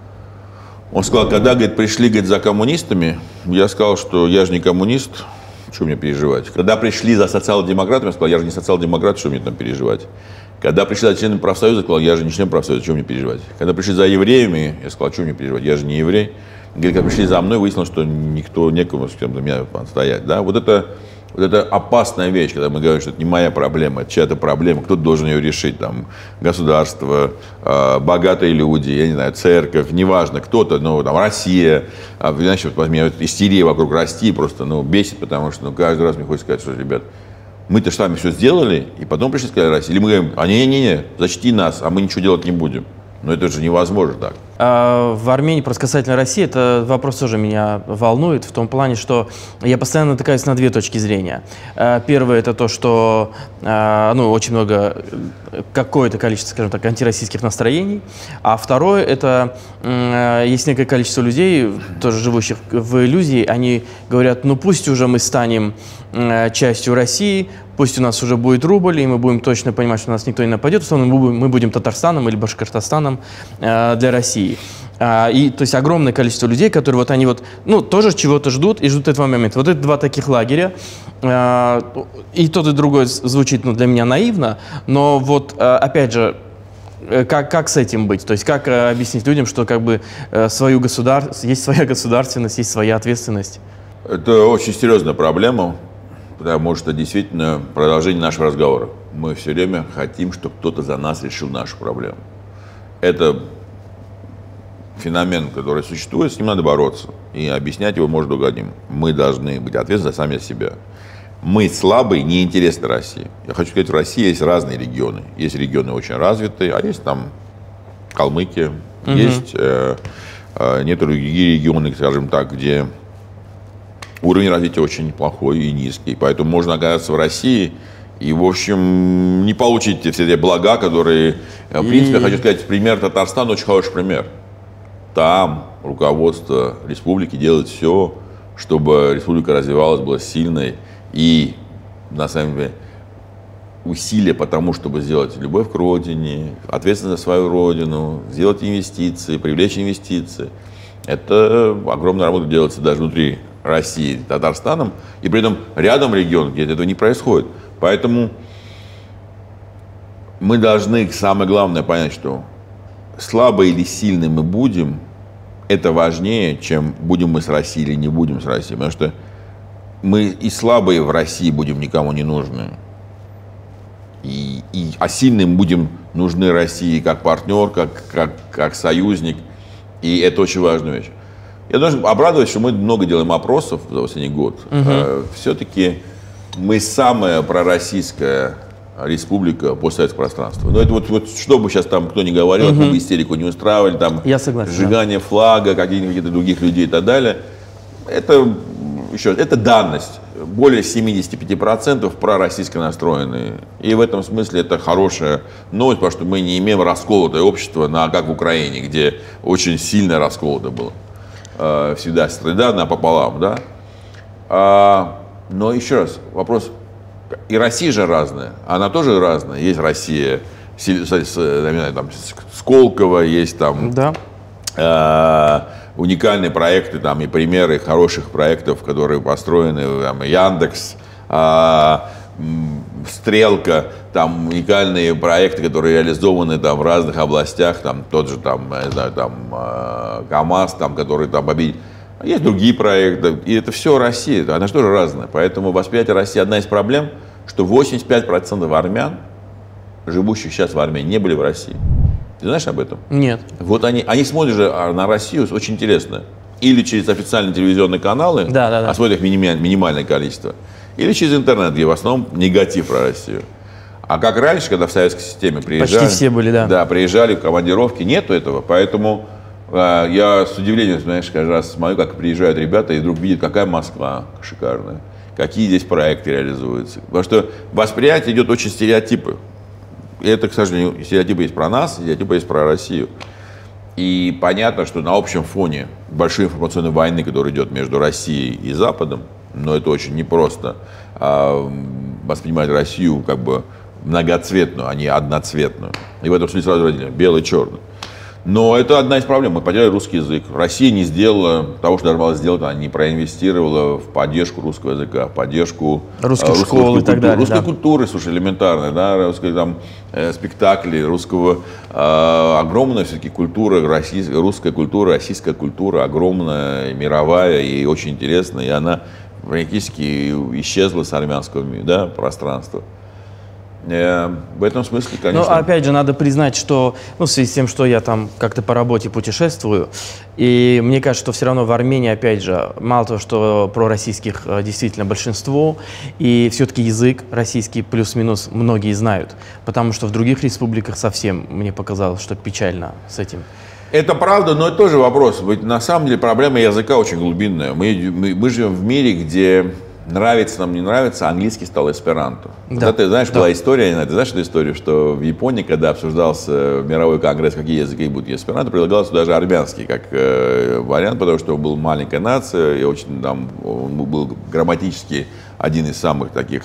Он сказал, когда, говорит, пришли, говорит, за коммунистами, я сказал, что я же не коммунист, что мне переживать? Когда пришли за социал-демократами, я сказал, я же не социал-демократ, что мне там переживать? Когда пришли за членами профсоюза, я сказал, я же не член профсоюза, что мне переживать? Когда пришли за евреями, я сказал, что мне переживать? Я же не еврей. Говорит, когда пришли за мной, выяснилось, что некому с кем-то меня отстоять. Да? Вот это опасная вещь, когда мы говорим, что это не моя проблема, это чья-то проблема, кто-то должен ее решить, там, государство, богатые люди, я не знаю, церковь, неважно, кто-то, ну, там, Россия, иначе вот меня истерия вокруг России просто, ну, бесит, потому что, ну, каждый раз мне хочется сказать, что, ребят, мы-то с вами все сделали, и потом пришли сказать России, или мы говорим, не-не-не, защити нас, а мы ничего делать не будем. Но это же невозможно так. В Армении просто касательно России, это вопрос тоже меня волнует в том плане, что я постоянно натыкаюсь на две точки зрения. Первое – это то, что очень много, какое-то количество, скажем так, антироссийских настроений. А второе – это есть некое количество людей, тоже живущих в иллюзии, они говорят, ну пусть уже мы станем частью России, пусть у нас уже будет рубль, и мы будем точно понимать, что нас никто не нападет, условно мы будем Татарстаном или Башкортостаном для России. И то есть огромное количество людей, которые вот они вот, ну, тоже чего-то ждут и ждут этого момента. Вот это два таких лагеря. И тот, и другой звучит, ну, для меня наивно, но вот опять же, как с этим быть? То есть как объяснить людям, что как бы есть своя государственность, есть своя ответственность? Это очень серьезная проблема. Потому что действительно продолжение нашего разговора. Мы все время хотим, чтобы кто-то за нас решил нашу проблему. Это феномен, который существует, с ним надо бороться. И объяснять его можно долго одним. Мы должны быть ответственны за сами себя. Мы слабые, неинтересны России. Я хочу сказать, в России есть разные регионы. Есть регионы очень развитые, а есть там Калмыкия, есть некоторые другие регионы, скажем так, где уровень развития очень плохой и низкий. Поэтому можно оказаться в России и, в общем, не получить все те блага, которые... В принципе, я хочу сказать, пример Татарстана очень хороший пример. Там руководство республики делает все, чтобы республика развивалась, была сильной. И, на самом деле, усилия по тому, чтобы сделать любовь к родине, ответственность за свою родину, сделать инвестиции, привлечь инвестиции. Это огромная работа делается даже внутри России, Татарстаном, и при этом рядом регион, где этого не происходит. Поэтому мы должны, самое главное, понять, что слабые или сильные мы будем, это важнее, чем будем мы с Россией или не будем с Россией. Потому что мы и слабые в России будем никому не нужны. а сильным будем нужны России как партнер, как союзник. И это очень важная вещь. Я должен обрадовать, что мы много делаем опросов за последний год. Все-таки мы самая пророссийская республика постсоветского пространства. Но это вот что бы сейчас там кто ни говорил, какую бы истерику не устраивали, там сжигание флага, каких-то других людей и так далее. Это данность. Более 75% пророссийско настроенные. И в этом смысле это хорошая новость, потому что мы не имеем расколотое общество, как в Украине, где очень сильно расколото было. Всегда среда напополам, да? Но еще раз, вопрос. И Россия же разная, она тоже разная. Есть Россия, там, Сколково, есть там уникальные проекты там, и примеры хороших проектов, которые построены, там, Яндекс, Стрелка, там уникальные проекты, которые реализованы там, в разных областях, там, тот же там, я знаю, там, КАМАЗ, там, который там победил. Есть другие проекты, и это все Россия, она же тоже разная. Поэтому восприятие России одна из проблем, что 85% армян, живущих сейчас в Армении, не были в России. Ты знаешь об этом? Нет. Вот они смотрят же на Россию, очень интересно. Или через официальные телевизионные каналы, а смотрят их минимальное количество, или через интернет, где в основном негатив про Россию. А как раньше, когда в советской системе приезжали... Почти все были, да. Да, приезжали в командировки, нету этого, поэтому... Я с удивлением, знаешь, каждый раз смотрю, как приезжают ребята и вдруг видят, какая Москва шикарная, какие здесь проекты реализуются. Потому что восприятие идет очень стереотипы. И это, к сожалению, стереотипы есть про нас, стереотипы есть про Россию. И понятно, что на общем фоне большой информационной войны, которая идет между Россией и Западом, но это очень непросто воспринимать Россию как бы многоцветную, а не одноцветную. И в этом смысле сразу разделяем белый-черный. Но это одна из проблем. Мы потеряли русский язык. Россия не сделала того, что должна была сделать. Она не проинвестировала в поддержку русского языка, в поддержку русской школы и так далее. Русской культуры, слушай, элементарно, да, русской там спектакли, русского огромная все-таки культура, русская культура, российская культура огромная, мировая и очень интересная. И она практически исчезла с армянского пространства. В этом смысле, конечно. Но опять же, надо признать, что в связи с тем, что я там как-то по работе путешествую, и мне кажется, что все равно в Армении, опять же, мало того, что пророссийских действительно большинство, и все-таки язык российский плюс-минус многие знают, потому что в других республиках совсем, мне показалось, что печально с этим. Это правда, но это тоже вопрос. Ведь на самом деле проблема языка очень глубинная. Мы живем в мире, где... Нравится нам, не нравится, английский стал эсперанто. Да. Ты знаешь, была история, ты знаешь эту историю, что в Японии, когда обсуждался мировой конгресс, какие языки будут эсперанто, предлагался даже армянский как вариант, потому что он был маленькая нация, и очень там, он был грамматически один из самых таких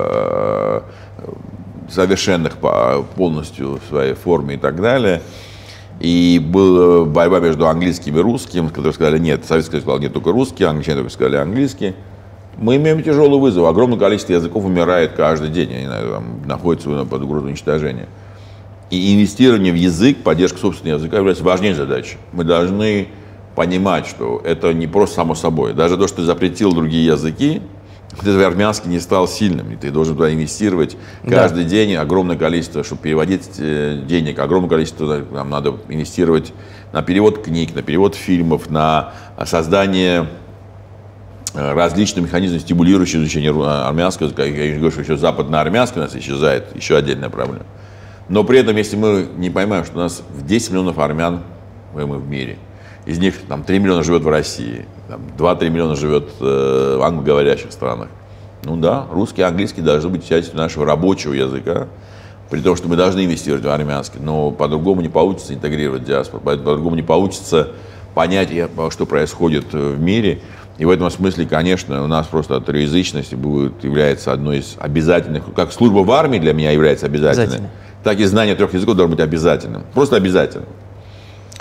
совершенных полностью в своей форме и так далее. И была борьба между английским и русским, которые сказали нет, Советский Союз сказал нет, только русский, англичане только сказали английский. Мы имеем тяжелый вызов. Огромное количество языков умирает каждый день, они находятся под угрозой уничтожения. И инвестирование в язык, поддержка собственного языка является важнейшей задачей. Мы должны понимать, что это не просто само собой. Даже то, что ты запретил другие языки, ты армянский не стал сильным. И ты должен туда инвестировать каждый день огромное количество, чтобы переводить денег, огромное количество нам надо инвестировать на перевод книг, на перевод фильмов, на создание различные механизмы, стимулирующие изучение армянского языка. Я не говорю, что еще западноармянский у нас исчезает, еще отдельная проблема. Но при этом, если мы не понимаем, что у нас в 10 миллионов армян в мире, из них там, 3 миллиона живет в России, 2-3 миллиона живет в англоговорящих странах. Ну да, русский и английский должны быть частью нашего рабочего языка, при том, что мы должны инвестировать в армянский, но по-другому не получится интегрировать диаспору, по-другому не получится понять, что происходит в мире. И в этом смысле, конечно, у нас просто триязычность является одной из обязательных, как служба в армии для меня является обязательной, так и знание 3 языков должно быть обязательным, просто обязательным.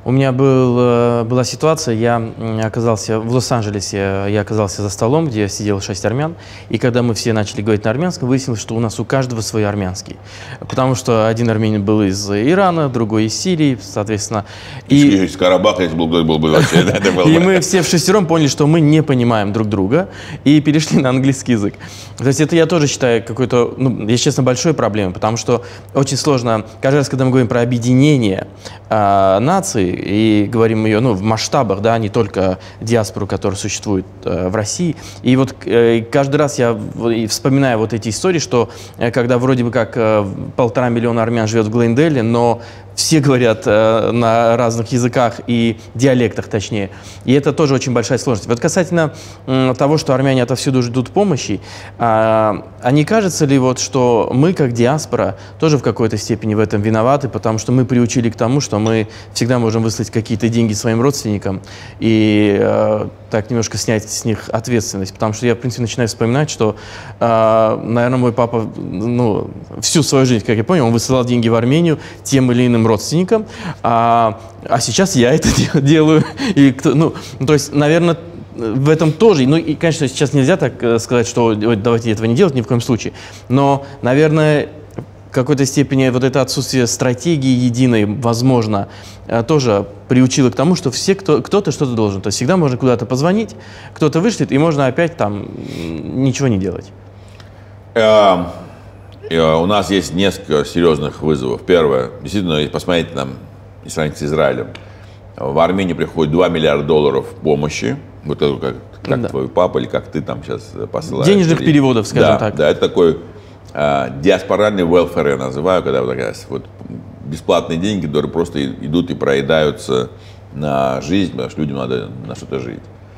У меня была ситуация, я оказался в Лос-Анджелесе, я оказался за столом, где сидело 6 армян, и когда мы все начали говорить на армянском, выяснилось, что у нас у каждого свой армянский. Потому что один армянин был из Ирана, другой из Сирии, соответственно. И из Карабаха, если был вообще. И мы все вшестером поняли, что мы не понимаем друг друга, и перешли на английский язык. То есть это я тоже считаю какой-то, если честно, большой проблемой, потому что очень сложно, каждый раз, когда мы говорим про объединение наций, и говорим ее в масштабах, да, не только диаспору, которая существует в России. И вот каждый раз я вспоминаю вот эти истории, что когда вроде бы как 1,5 миллиона армян живет в Глендейле, но все говорят на разных языках и диалектах, точнее. И это тоже очень большая сложность. Вот касательно того, что армяне отовсюду ждут помощи, а не кажется ли что мы, как диаспора, тоже в какой-то степени в этом виноваты, потому что мы приучили к тому, что мы всегда можем выслать какие-то деньги своим родственникам и так немножко снять с них ответственность. Потому что я, в принципе, начинаю вспоминать, что, наверное, мой папа, всю свою жизнь, как я понял, он высылал деньги в Армению тем или иным родственникам, а сейчас я это делаю. И то есть, наверное, в этом тоже, и, конечно, сейчас нельзя так сказать, что давайте этого не делать ни в коем случае, но, наверное, в какой-то степени вот это отсутствие стратегии единой, возможно, тоже приучило к тому, что кто-то что-то должен. То есть всегда можно куда-то позвонить, кто-то вышлет, и можно опять там ничего не делать. У нас есть несколько серьезных вызовов. Первое, действительно, если посмотреть и сравнить с Израилем, в Армению приходит $2 миллиарда помощи, вот это как твой папа или как ты там сейчас посылаешь. Денежных переводов, скажем так. Да, это такой диаспоральный welfare, я называю, когда вот бесплатные деньги, которые просто идут и проедаются на жизнь, потому что людям надо на что-то жить.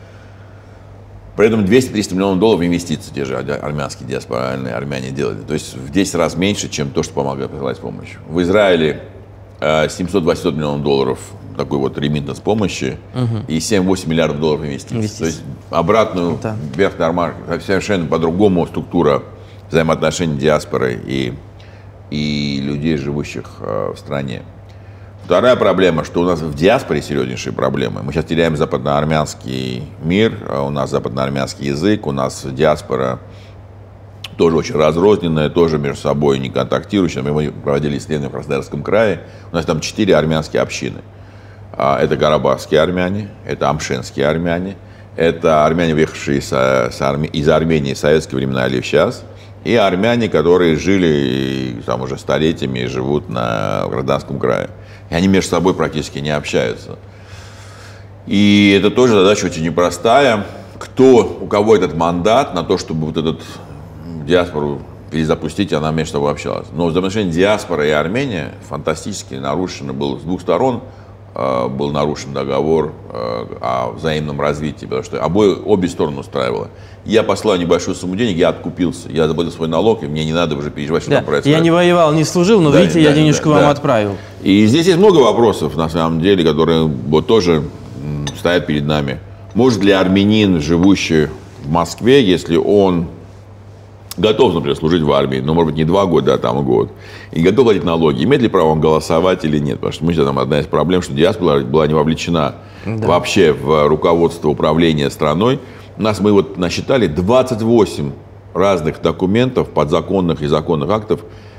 При этом $200-300 миллионов инвестиций те же армянские диаспоральные армяне делали. То есть в 10 раз меньше, чем то, что помогает присылать помощь. В Израиле $700-800 миллионов такой вот ремитанс помощи и $7-8 миллиардов инвестиций. То есть обратную, вверх нормально, совершенно по-другому структура взаимоотношений диаспоры и людей, живущих в стране. Вторая проблема, что у нас в диаспоре серьезнейшие проблемы. Мы сейчас теряем западноармянский мир, у нас западноармянский язык, у нас диаспора тоже очень разрозненная, тоже между собой не контактирующая. Мы проводили исследования в Краснодарском крае, у нас там 4 армянские общины. Это карабахские армяне, это амшенские армяне, это армяне, въехавшие из Армении в советские времена или сейчас, и армяне, которые жили там уже столетиями и живут в Краснодарском крае. И они между собой практически не общаются. И это тоже задача очень непростая. У кого этот мандат на то, чтобы вот эту диаспору перезапустить, она между собой общалась. Но взаимоотношения диаспора и Армения фантастически нарушены было с двух сторон. Был нарушен договор о взаимном развитии, потому что обе стороны устраивало. Я послал небольшую сумму денег, я откупился, я заплатил свой налог, и мне не надо уже переживать, что там происходит. Я не воевал, не служил, но видите, я денежку вам отправил. И здесь есть много вопросов, на самом деле, которые вот тоже стоят перед нами. Может ли армянин, живущий в Москве, если он готов, например, служить в армии, но, может быть, не 2 года, а там год, и готов платить налоги, имеет ли право он голосовать или нет? Потому что мы сейчас там одна из проблем, что диаспора была не вовлечена вообще в руководство управления страной. Мы вот насчитали 28 разных документов, подзаконных и законных актов,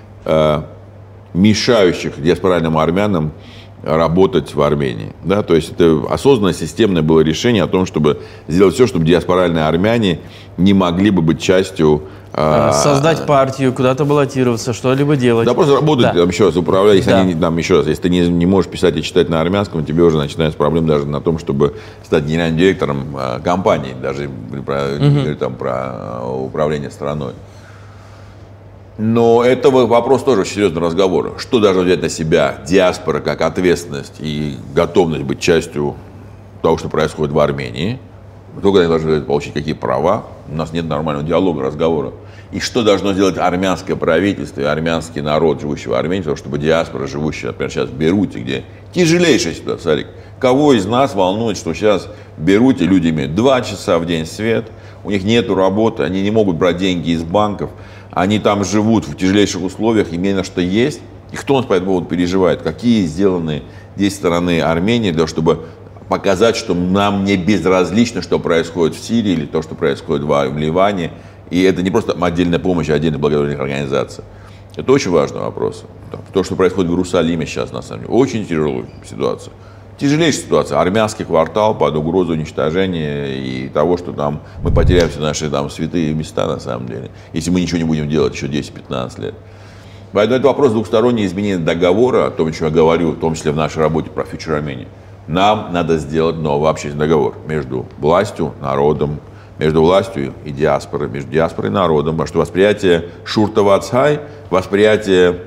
мешающих диаспоральным армянам работать в Армении. Да? То есть это осознанное, системное было решение о том, чтобы сделать все, чтобы диаспоральные армяне не могли бы быть частью... Создать партию, куда-то баллотироваться, что-либо делать. Да, просто работать, там, еще раз, управлять. Если ты не можешь писать и читать на армянском, тебе уже начинаются проблемы даже на том, чтобы стать генеральным директором компании, даже про управление страной. Но это вопрос тоже очень серьезного разговора. Что должна взять на себя диаспора как ответственность и готовность быть частью того, что происходит в Армении? Только они должны получить какие права. У нас нет нормального диалога, разговора. И что должно сделать армянское правительство и армянский народ, живущий в Армении, для того, чтобы диаспора, живущая, например, сейчас в Бейруте, где тяжелейшая ситуация, Сарик. Кого из нас волнует, что сейчас в Бейруте люди имеют 2 часа в день свет, у них нет работы, они не могут брать деньги из банков, они там живут в тяжелейших условиях, им не на что есть, И кто у нас по этому поводу переживает? Какие сделаны здесь стороны Армении для того, чтобы показать, что нам не безразлично, что происходит в Сирии или то, что происходит в Ливане. И это не просто отдельная помощь, а отдельная благотворительная организация. Это очень важный вопрос. То, что происходит в Иерусалиме сейчас, на самом деле, очень тяжелая ситуация. Тяжелейшая ситуация. Армянский квартал под угрозой уничтожения и того, что там мы потеряем все наши там святые места, на самом деле, если мы ничего не будем делать еще 10-15 лет. Поэтому это вопрос двухстороннего изменения договора, о том, что я говорю, в том числе в нашей работе про Future Armenia. Нам надо сделать новый общественный договор между властью, народом, между властью и диаспорой, между диаспорой и народом, потому что восприятие шуртавацхай, восприятие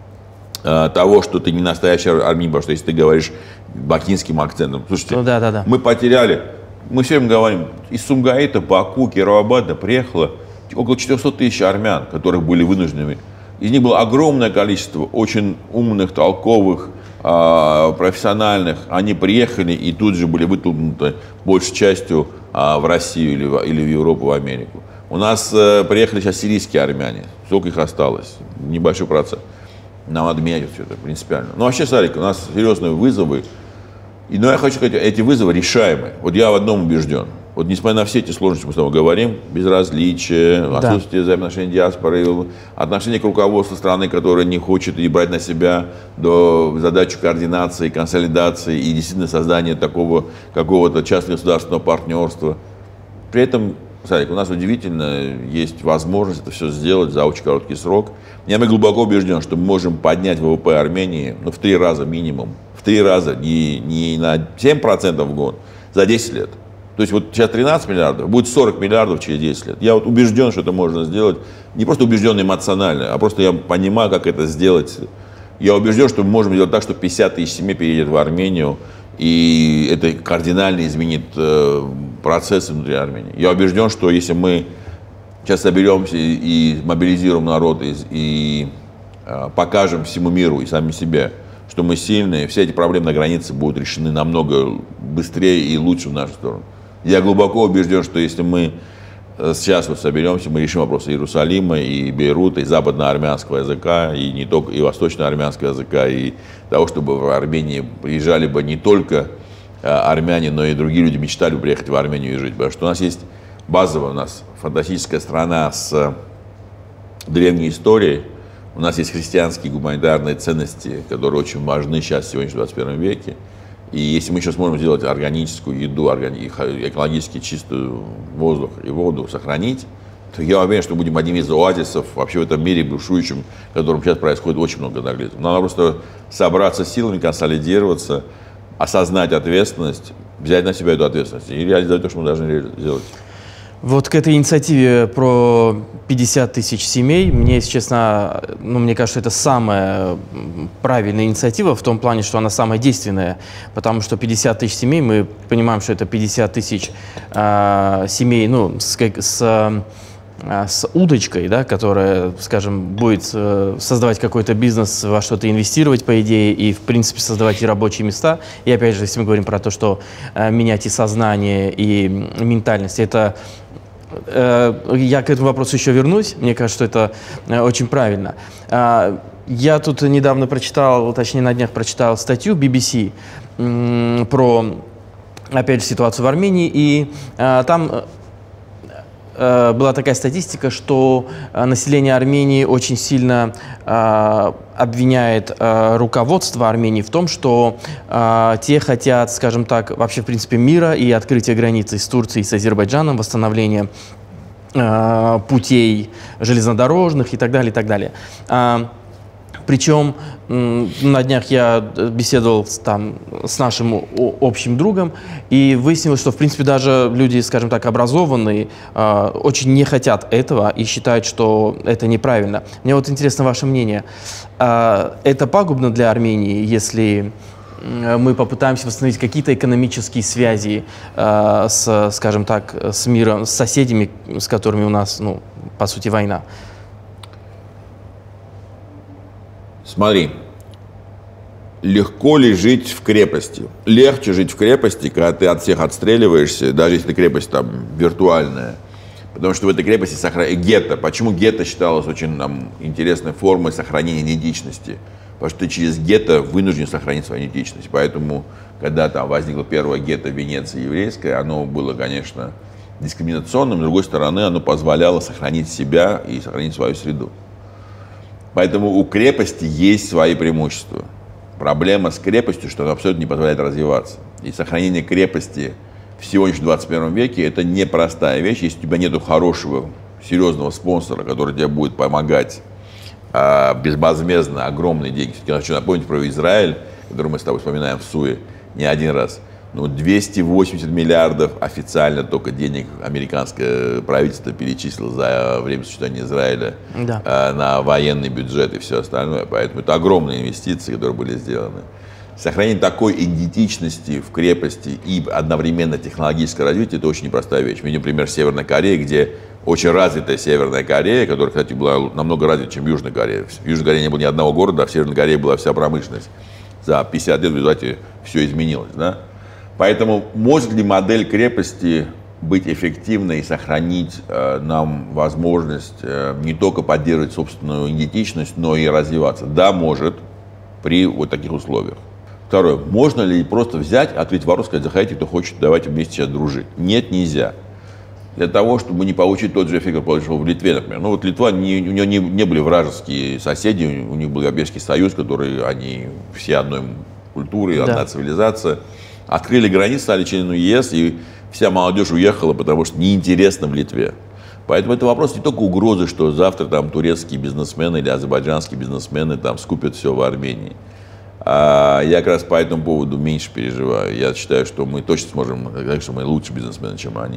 того, что ты не настоящий армянин, потому что если ты говоришь бакинским акцентом, слушайте, мы потеряли, мы все время говорим, из Сумгаита, Баку, Кировабада приехало около 400 тысяч армян, которых были вынуждены. Из них было огромное количество очень умных, толковых, профессиональных. Они приехали и тут же были вытолкнуты большей частью в Россию или в Европу, в Америку. У нас приехали сейчас сирийские армяне. Сколько их осталось? Небольшой процент. Нам надо менять все это принципиально. Но вообще, Сарик, у нас серьезные вызовы. Но я хочу сказать, эти вызовы решаемы. Вот я в одном убежден. Вот несмотря на все эти сложности, мы с тобой говорим, безразличие, отсутствие взаимоотношений диаспоры, отношение к руководству страны, которое не хочет и брать на себя задачу координации, консолидации и действительно создания такого какого-то частно-государственного партнерства. При этом, Сарик, у нас удивительно есть возможность это все сделать за очень короткий срок. Я глубоко убежден, что мы можем поднять ВВП Армении в 3 раза минимум. В 3 раза, не на 7% в год, за 10 лет. То есть вот сейчас 13 миллиардов, будет 40 миллиардов через 10 лет. Я вот убежден, что это можно сделать. Не просто убежден эмоционально, а просто я понимаю, как это сделать. Я убежден, что мы можем сделать так, что 50 тысяч семей переедет в Армению, и это кардинально изменит процессы внутри Армении. Я убежден, что если мы сейчас соберемся и мобилизируем народ, и покажем всему миру и самим себе, что мы сильные, все эти проблемы на границе будут решены намного быстрее и лучше в нашу сторону. Я глубоко убежден, что если мы сейчас вот соберемся, мы решим вопросы Иерусалима, и Бейрута, и западноармянского языка, и не только, и восточноармянского языка, и того, чтобы в Армении приезжали бы не только армяне, но и другие люди мечтали бы приехать в Армению и жить. Потому что у нас есть базовая, у нас фантастическая страна с древней историей, у нас есть христианские гуманитарные ценности, которые очень важны сейчас, в сегодняшнем 21 веке. И если мы сейчас можем сделать органическую еду, экологически чистый воздух и воду сохранить, то я уверен, что будем одним из оазисов вообще в этом мире бушующем, в котором сейчас происходит очень много наглядов. Надо просто собраться силами, консолидироваться, осознать ответственность, взять на себя эту ответственность и реализовать то, что мы должны сделать. Вот к этой инициативе про 50 тысяч семей, мне, если честно, мне кажется, это самая правильная инициатива в том плане, что она самая действенная, потому что 50 тысяч семей, мы понимаем, что это 50 тысяч семей, с удочкой, да, которая, скажем, будет создавать какой-то бизнес, во что-то инвестировать, по идее, и, в принципе, создавать и рабочие места. И, опять же, если мы говорим про то, что менять и сознание, и ментальность, это... Я к этому вопросу еще вернусь. Мне кажется, что это очень правильно. Я тут недавно прочитал, точнее, на днях прочитал статью BBC про, опять же, ситуацию в Армении, и там... была такая статистика, что население Армении очень сильно обвиняет руководство Армении в том, что те хотят, скажем так, вообще в принципе мира и открытия границы с Турцией и с Азербайджаном, восстановления путей железнодорожных и так далее, и так далее. Причем на днях я беседовал с нашим общим другом, и выяснилось, что, в принципе, даже люди, скажем так, образованные, очень не хотят этого и считают, что это неправильно. Мне вот интересно ваше мнение. Это пагубно для Армении, если мы попытаемся восстановить какие-то экономические связи скажем так, с миром, с соседями, с которыми у нас, по сути, война? Смотри, легко ли жить в крепости? Легче жить в крепости, когда ты от всех отстреливаешься, даже если крепость там виртуальная. Потому что в этой крепости гетто. Почему гетто считалось очень интересной формой сохранения идентичности? Потому что ты через гетто вынужден сохранить свою идентичность. Поэтому, когда там возникло первое гетто в Венеции еврейское, оно было, конечно, дискриминационным, с другой стороны, оно позволяло сохранить себя и сохранить свою среду. Поэтому у крепости есть свои преимущества. Проблема с крепостью, что она абсолютно не позволяет развиваться. И сохранение крепости в сегодняшнем 21 веке – это непростая вещь, если у тебя нет хорошего, серьезного спонсора, который тебе будет помогать безвозмездно, огромные деньги. Я хочу напомнить про Израиль, который мы с тобой вспоминаем в СУЕ не один раз. Ну, 280 миллиардов официально только денег американское правительство перечислило за время существования Израиля на военный бюджет и все остальное. Поэтому это огромные инвестиции, которые были сделаны. Сохранение такой идентичности в крепости и одновременно технологическое развитие – это очень непростая вещь. Мы видим пример Северной Кореи, где очень развитая Северная Корея, которая, кстати, была намного развита, чем Южная Корея. В Южной Корее не было ни одного города, а в Северной Корее была вся промышленность. За 50 лет в результате все изменилось. Да? Поэтому может ли модель крепости быть эффективной и сохранить нам возможность не только поддерживать собственную идентичность, но и развиваться? Да, может, при вот таких условиях. Второе. Можно ли просто взять, открыть ворот, сказать: заходите, кто хочет, давайте вместе сейчас дружить? Нет, нельзя. Для того, чтобы не получить тот же эффект, который получил в Литве, например. Ну вот Литва, у нее не были вражеские соседи, у них был Европейский Союз, который, они все одной культуры, одна цивилизация. Открыли границы, стали членами ЕС, и вся молодежь уехала, потому что неинтересно в Литве. Поэтому это вопрос не только угрозы, что завтра там турецкие бизнесмены или азербайджанские бизнесмены там скупят все в Армении. Я как раз по этому поводу меньше переживаю. Я считаю, что мы точно сможем сказать, что мы лучше бизнесмены, чем они.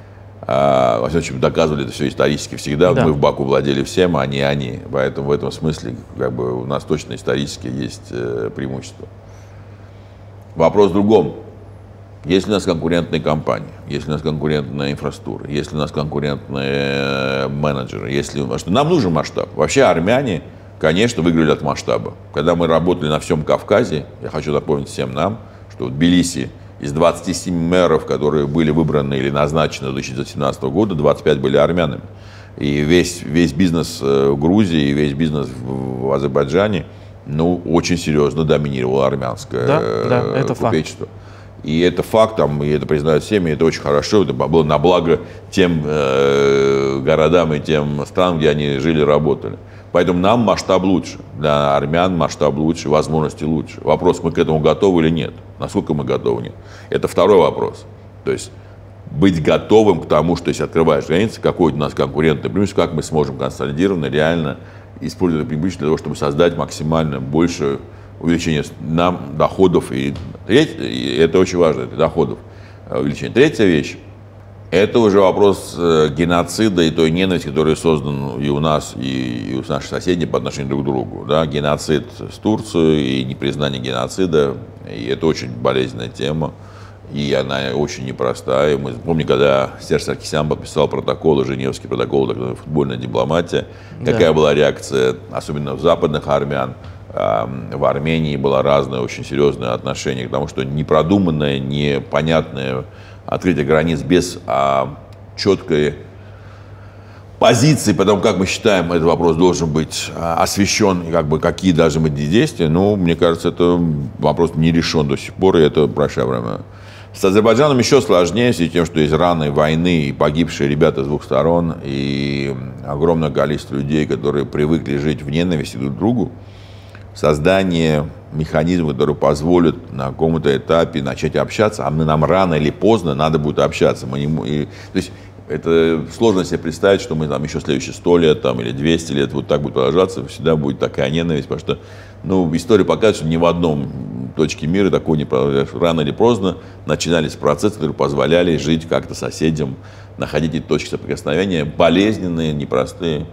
Во всяком случае, доказывали это все исторически всегда. Мы в Баку владели всем, а не они. Поэтому в этом смысле как бы у нас точно исторически есть преимущество. Вопрос в другом. Есть ли у нас конкурентные компании, есть ли у нас конкурентная инфраструктура, есть ли у нас конкурентные менеджеры, потому что нам нужен масштаб. Вообще армяне, конечно, выиграли от масштаба. Когда мы работали на всем Кавказе, я хочу напомнить всем нам, что в Тбилиси из 27 мэров, которые были выбраны или назначены до 2017 года, 25 были армянами. И весь бизнес в Грузии, и весь бизнес в Азербайджане, ну, очень серьезно доминировало армянское купечество. И это факт, и это признают всеми, и это очень хорошо, это было на благо тем городам и тем странам, где они жили, работали. Поэтому нам масштаб лучше, для армян масштаб лучше, возможности лучше. Вопрос, мы к этому готовы или нет, насколько мы готовы, нет. Это второй вопрос. То есть быть готовым к тому, что если открываешь границы, какой у нас конкурентный преимущество, как мы сможем консолидированно, реально использовать преимущество для того, чтобы создать максимально больше увеличение нам доходов. И это очень важно, это доходов увеличение. Третья вещь, это уже вопрос геноцида и той ненависти, которая создана и у нас, и у наших соседей по отношению друг к другу. Да? Геноцид с Турцией и непризнание геноцида, и это очень болезненная тема, и она очень непростая. Мы помним, когда Серж Саркисян подписал протоколы, Женевский протокол, футбольная дипломатия, какая была реакция, особенно в западных армян. В Армении было разное, очень серьезное отношение к тому, что непродуманное, непонятное открытие границ без четкой позиции, потому как мы считаем, этот вопрос должен быть освещен, и какие должны быть действия. Ну, мне кажется, это вопрос не решен до сих пор, и это большая проблема. С Азербайджаном еще сложнее, в связи с тем, что есть раны войны и погибшие ребята с двух сторон, и огромное количество людей, которые привыкли жить в ненависти друг к другу. Создание механизма, который позволит на каком-то этапе начать общаться, а нам рано или поздно надо будет общаться. То есть это сложно себе представить, что мы там еще следующие 100 лет там, или 200 лет вот так будет продолжаться, всегда будет такая ненависть, потому что история показывает, что ни в одном точке мира такого не продолжается. Рано или поздно начинались процессы, которые позволяли жить как-то соседям, находить эти точки соприкосновения, болезненные, непростые.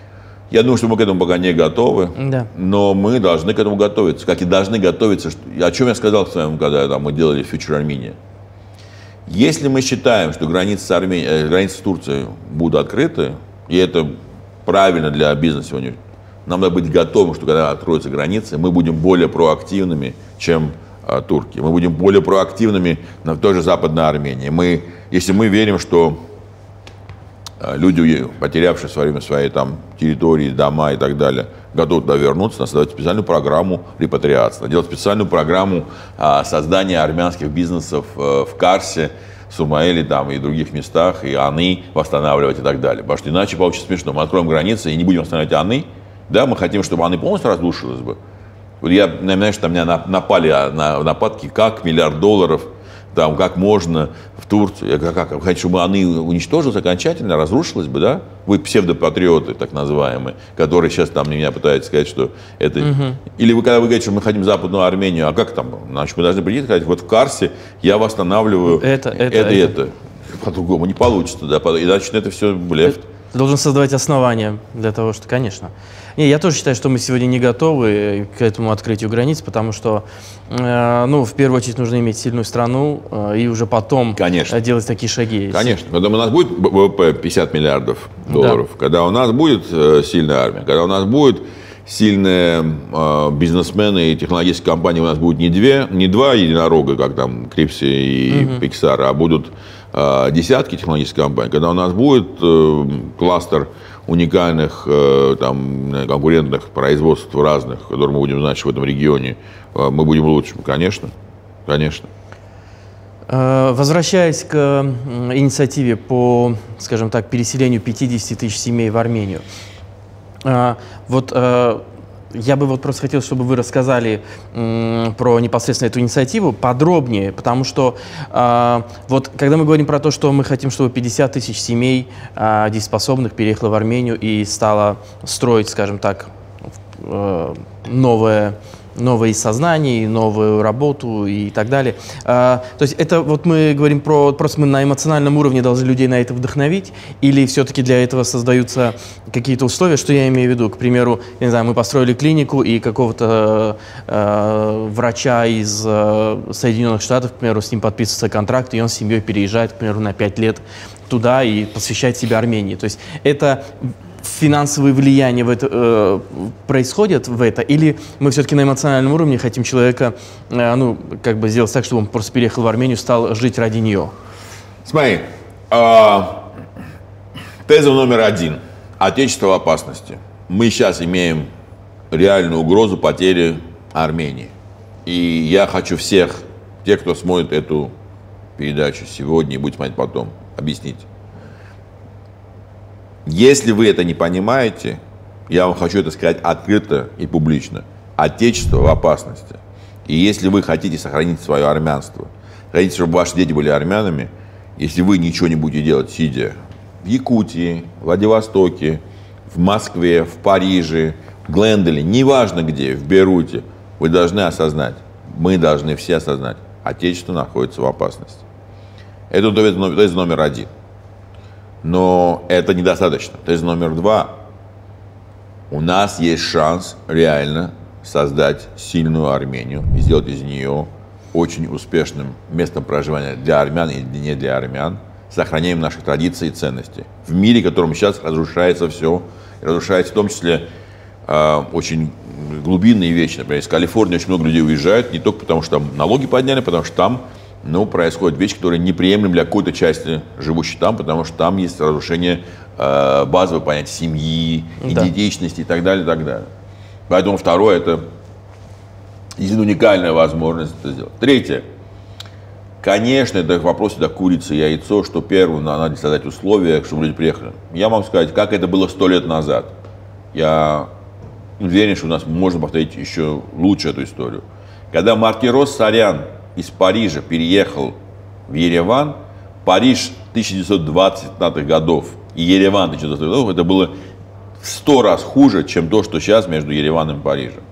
Я думаю, что мы к этому пока не готовы, но мы должны к этому готовиться, как и должны готовиться. О чем я сказал с вами, когда мы делали Future Armenia. Если мы считаем, что границы с Турцией будут открыты, и это правильно для бизнеса сегодня, нам надо быть готовым, что когда откроются границы, мы будем более проактивными, чем турки. Мы будем более проактивными в той же Западной Армении. Если мы верим, что люди, потерявшие в свое время свои там территории, дома и так далее, готовы туда вернуться, надо создавать специальную программу репатриации, надо делать специальную программу создания армянских бизнесов в Карсе, Сурмаэле там и других местах, и Аны восстанавливать и так далее. Потому что иначе получится смешно. Мы откроем границы и не будем восстанавливать Аны. Да, мы хотим, чтобы Аны полностью разрушилась бы. Вот я напоминаю, что на меня напали нападки, как $1 миллиард, там, как можно в Турцию. Я говорю, как? Вы хотите, чтобы Аны уничтожилась окончательно, разрушилась бы, да? Вы псевдопатриоты, так называемые, которые сейчас там меня пытаются сказать, что это... Или вы, когда вы говорите, что мы хотим Западную Армению, а как там? Значит, мы должны прийти и сказать, вот в Карсе я восстанавливаю это. По-другому не получится, да? Иначе это все блеф. Ты должен создавать основания для того, что, конечно. Не, я тоже считаю, что мы сегодня не готовы к этому открытию границ, потому что, ну, в первую очередь нужно иметь сильную страну и уже потом делать такие шаги. Конечно. Когда у нас будет ВВП $50 миллиардов, да. Когда у нас будет сильная армия, когда у нас будут сильные бизнесмены и технологические компании, у нас будет не два единорога, как там Крипси и Pixar, а будут десятки технологических компаний, когда у нас будет кластер уникальных там, конкурентных производств разных, которые мы будем знать в этом регионе, мы будем лучше, конечно, конечно. Возвращаясь к инициативе по, скажем так, переселению 50 тысяч семей в Армению, вот я бы вот просто хотел, чтобы вы рассказали про непосредственно эту инициативу подробнее, потому что вот когда мы говорим про то, что мы хотим, чтобы 50 тысяч семей дееспособных переехало в Армению и стало строить, скажем так, новые сознания, новую работу и так далее. То есть это вот мы говорим про, просто мы на эмоциональном уровне должны людей на это вдохновить, или все-таки для этого создаются какие-то условия, что я имею в виду? К примеру, я не знаю, мы построили клинику, и какого-то врача из Соединенных Штатов, к примеру, с ним подписывается контракт, и он с семьей переезжает, к примеру, на 5 лет туда и посвящает себя Армении. То есть это финансовые влияния в это, происходят в это, или мы все-таки на эмоциональном уровне хотим человека, ну, как бы сделать так, чтобы он просто переехал в Армению, стал жить ради нее? Смотри, теза номер 1. Отечество в опасности. Мы сейчас имеем реальную угрозу потери Армении. И я хочу всех, тех, кто смотрит эту передачу сегодня и будет смотреть потом, объяснить. Если вы это не понимаете, я вам хочу это сказать открыто и публично. Отечество в опасности. И если вы хотите сохранить свое армянство, хотите, чтобы ваши дети были армянами, если вы ничего не будете делать, сидя в Якутии, в Владивостоке, в Москве, в Париже, в Гленделе, неважно где, в Бейруте, вы должны осознать, мы должны все осознать, отечество находится в опасности. Это теза номер 1. Но это недостаточно. Теза номер 2. У нас есть шанс реально создать сильную Армению и сделать из нее очень успешным местом проживания для армян и не для армян. Сохраняем наши традиции и ценности. В мире, в котором сейчас разрушается все, разрушается в том числе очень глубинные вещи. Например, из Калифорнии очень много людей уезжают, не только потому, что там налоги подняли, потому что там происходят вещи, которые неприемлемы для какой-то части живущей там, потому что там есть разрушение базового понятия семьи, идентичности и так далее, и так далее. Поэтому второе, это уникальная возможность это сделать. Третье. Конечно, это вопрос всегда курица и яйцо, что первое, надо создать условия, чтобы люди приехали. Я могу сказать, как это было 100 лет назад. Я уверен, что у нас можно повторить еще лучше эту историю. Когда Мартирос Сарян из Парижа переехал в Ереван, Париж 1920-х годов и Ереван 1920-х годов, это было в 100 раз хуже, чем то, что сейчас между Ереваном и Парижем.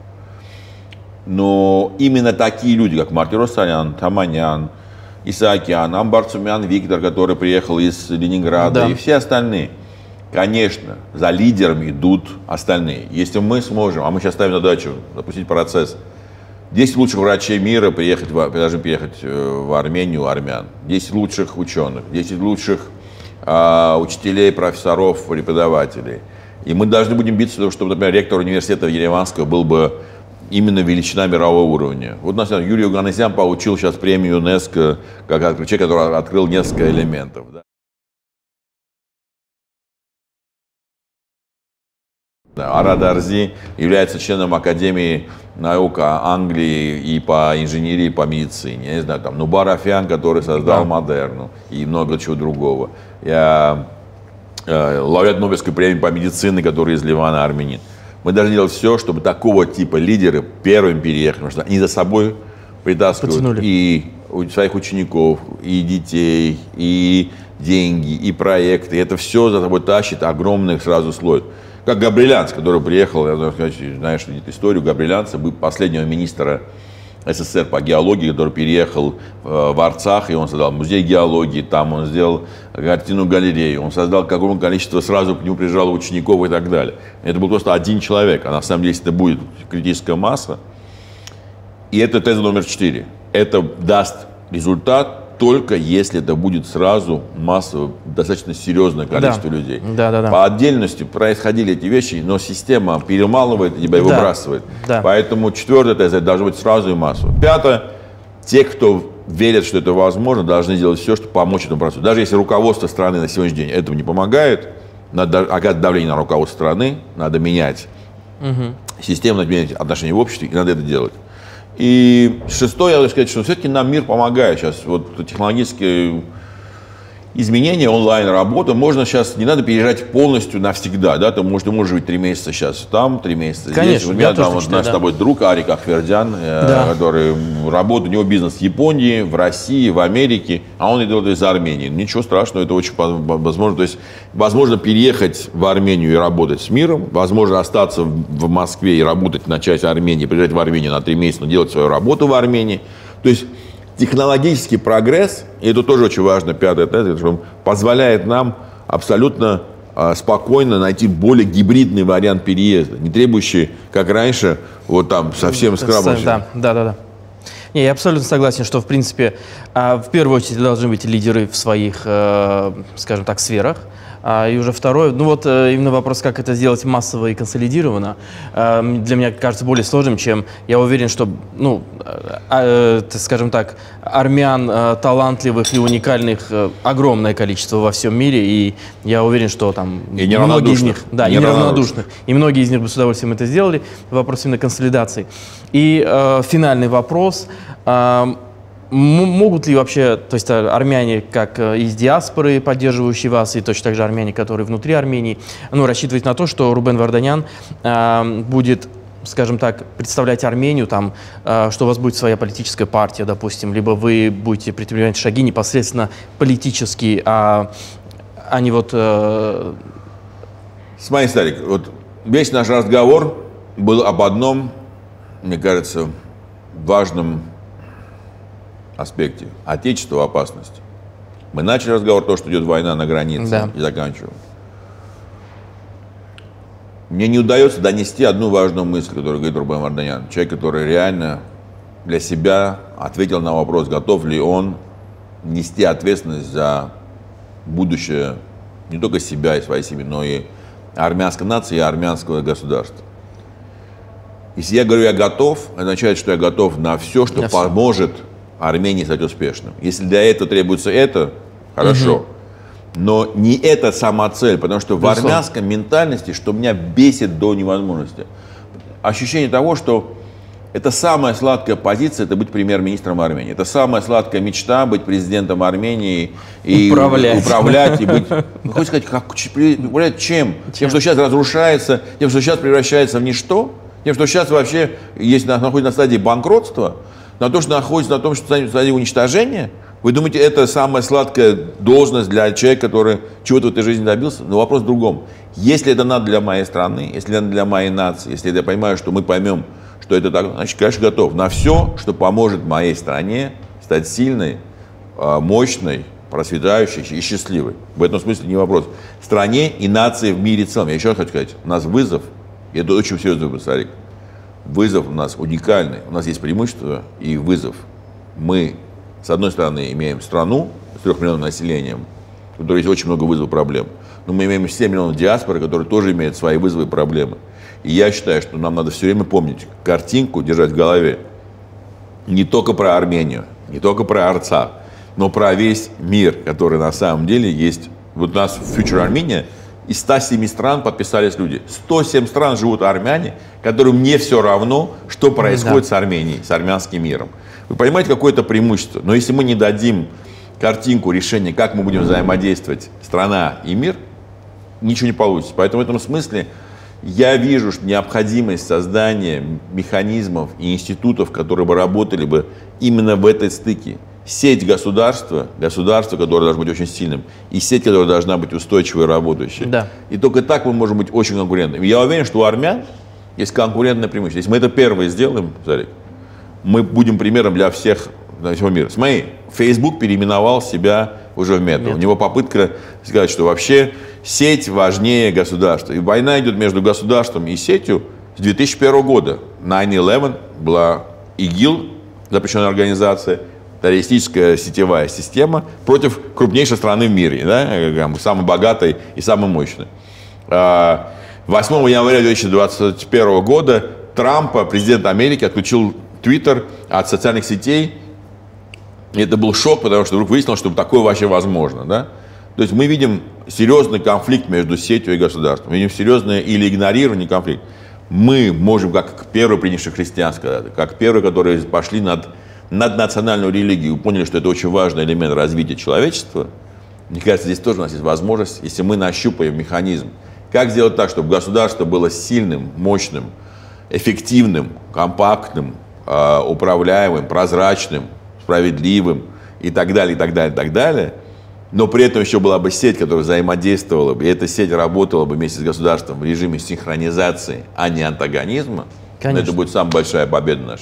Но именно такие люди, как Мартирос Сарян, Таманян, Исаакян, Амбарцумян Виктор, который приехал из Ленинграда, и все остальные, конечно, за лидерами идут остальные. Если мы сможем, а мы сейчас ставим задачу запустить процесс, 10 лучших врачей мира должны приехать в Армению, армян. 10 лучших ученых, 10 лучших учителей, профессоров, преподавателей. И мы должны будем биться, чтобы, например, ректор университета Ереванского был бы именно величина мирового уровня. Вот у нас Юрий Оганесян получил сейчас премию ЮНЕСКО как человек, который открыл несколько элементов. Арад Арзи является членом Академии наук Англии и по инженерии, и по медицине. Я не знаю, там Нубар Афьян, который создал Модерну и много чего другого. Я лауреат Нобелевской премии по медицине, который из Ливана, армянин. Мы должны делать все, чтобы такого типа лидеры первым переехали, потому что они за собой притаскивают и своих учеников, и детей, и деньги, и проекты. И это все за собой тащит огромный сразу слой. Как Габрилянц, который приехал, я знаю, знаешь историю Габрилянца, был последнего министра СССР по геологии, который переехал в Арцах, и он создал музей геологии, там он сделал картину галерею, он создал какое-то количество, сразу к нему приезжало учеников и так далее. Это был просто один человек, а на самом деле, если это будет критическая масса, и это теза номер 4. Это даст результат только если это будет сразу массово, достаточно серьезное количество людей. По отдельности происходили эти вещи, но система перемалывает и тебя выбрасывает. Поэтому 4-я теза должна быть сразу и массово. 5-я, те, кто верят, что это возможно, должны делать все, чтобы помочь этому процессу. Даже если руководство страны на сегодняшний день этому не помогает, надо оказать давление на руководство страны, надо менять систему, надо менять отношения в обществе, и надо это делать. И 6-е, я хочу сказать, что все-таки нам мир помогает сейчас. Вот технологические изменения, онлайн-работа, можно сейчас, не надо переезжать полностью навсегда, да, ты можешь жить 3 месяца сейчас там, 3 месяца Конечно, здесь. У меня там вот наш с тобой друг Арик Ахвердян, который работает, у него бизнес в Японии, в России, в Америке, а он идет из Армении. Ничего страшного, это очень возможно. То есть возможно переехать в Армению и работать с миром, возможно остаться в Москве и работать на часть Армении, приезжать в Армению на 3 месяца, но делать свою работу в Армении. То есть технологический прогресс, и это тоже очень важно, 5-я теза, что позволяет нам абсолютно спокойно найти более гибридный вариант переезда, не требующий, как раньше, вот там совсем скрабом. Да. Не, я абсолютно согласен, что, в принципе, в первую очередь должны быть лидеры в своих, скажем так, сферах. И уже второе, ну вот именно вопрос, как это сделать массово и консолидированно, для меня кажется более сложным, чем я уверен, что, ну, скажем так, армян талантливых и уникальных огромное количество во всем мире, и я уверен, что там многие из них, и неравнодушных, и многие из них бы с удовольствием это сделали. Вопрос именно консолидации. И финальный вопрос. Могут ли вообще, то есть армяне, как из диаспоры, поддерживающие вас, и точно так же армяне, которые внутри Армении, ну, рассчитывать на то, что Рубен Варданян будет, скажем так, представлять Армению, там, что у вас будет своя политическая партия, допустим, либо вы будете предпринимать шаги непосредственно политические, а не вот... Смотри, Старик, вот весь наш разговор был об одном, мне кажется, важном аспекте. Отечество в опасности. Мы начали разговор, то, что идет война на границе, и заканчиваем. Мне не удается донести одну важную мысль, которую говорит Рубен Варданян. Человек, который реально для себя ответил на вопрос, готов ли он нести ответственность за будущее не только себя и своей семьи, но и армянской нации и армянского государства. Если я говорю, я готов, означает, что я готов на все, что поможет Армении стать успешным. Если для этого требуется это, хорошо. Но не это сама цель, потому что в армянской ментальности, что меня бесит до невозможности, ощущение того, что это самая сладкая позиция, это быть премьер-министром Армении. Это самая сладкая мечта быть президентом Армении и управлять и быть, хочешь сказать, управлять чем? Тем, что сейчас разрушается, тем, что сейчас превращается в ничто, тем, что сейчас вообще находится на стадии банкротства, на то, что находится на том, что на стадии уничтожения. Вы думаете, это самая сладкая должность для человека, который чего-то в этой жизни добился? Но вопрос в другом. Если это надо для моей страны, если это для моей нации, если я понимаю, что мы поймем, что это так, значит, конечно, готов на все, что поможет моей стране стать сильной, мощной, процветающей и счастливой. В этом смысле не вопрос. Стране и нации в мире целом. Я еще раз хочу сказать, у нас вызов, и это очень серьезный вызов, Сарик. Вызов у нас уникальный. У нас есть преимущество и вызов. Мы, с одной стороны, имеем страну с 3 миллионным населением, у которой есть очень много вызовов и проблем. Но мы имеем 7 миллионов диаспоры, которые тоже имеют свои вызовы и проблемы. И я считаю, что нам надо все время помнить, картинку держать в голове. Не только про Армению, не только про Арцах, но про весь мир, который на самом деле есть. Вот у нас в Future Armenia из 107 стран подписались люди. 107 стран живут армяне, которым не все равно, что происходит с Арменией, с армянским миром. Вы понимаете, какое это преимущество? Но если мы не дадим картинку, решение, как мы будем взаимодействовать, страна и мир, ничего не получится. Поэтому в этом смысле я вижу необходимость создания механизмов и институтов, которые бы работали бы именно в этой стыке. Сеть государства, которое должно быть очень сильным, и сеть, которая должна быть устойчивой и работающей. Да. И только так мы можем быть очень конкурентными. Я уверен, что у армян есть конкурентное преимущество. Если мы это первое сделаем, Зарик, мы будем примером для всех всего мира. Смотри, Facebook переименовал себя уже в Мета. У него попытка сказать, что вообще сеть важнее государства. И война идет между государством и сетью с 2001 года. 9/11 была ИГИЛ, запрещенная организация, террористическая сетевая система против крупнейшей страны в мире, да, самой богатой и самой мощной. 8 января 2021 года Трампа, президент Америки, отключил Твиттер от социальных сетей. И это был шок, потому что вдруг выяснилось, что такое вообще возможно. Да? То есть мы видим серьезный конфликт между сетью и государством. Мы видим серьезное или игнорирование конфликта. Мы можем, как первые принявшие христианство, как первые, которые пошли над национальную религию, поняли, что это очень важный элемент развития человечества. Мне кажется, здесь тоже у нас есть возможность, если мы нащупаем механизм, как сделать так, чтобы государство было сильным, мощным, эффективным, компактным, управляемым, прозрачным, справедливым и так далее, и так далее, и так далее. Но при этом еще была бы сеть, которая взаимодействовала бы, и эта сеть работала бы вместе с государством в режиме синхронизации, а не антагонизма. Конечно. Это будет самая большая победа наша.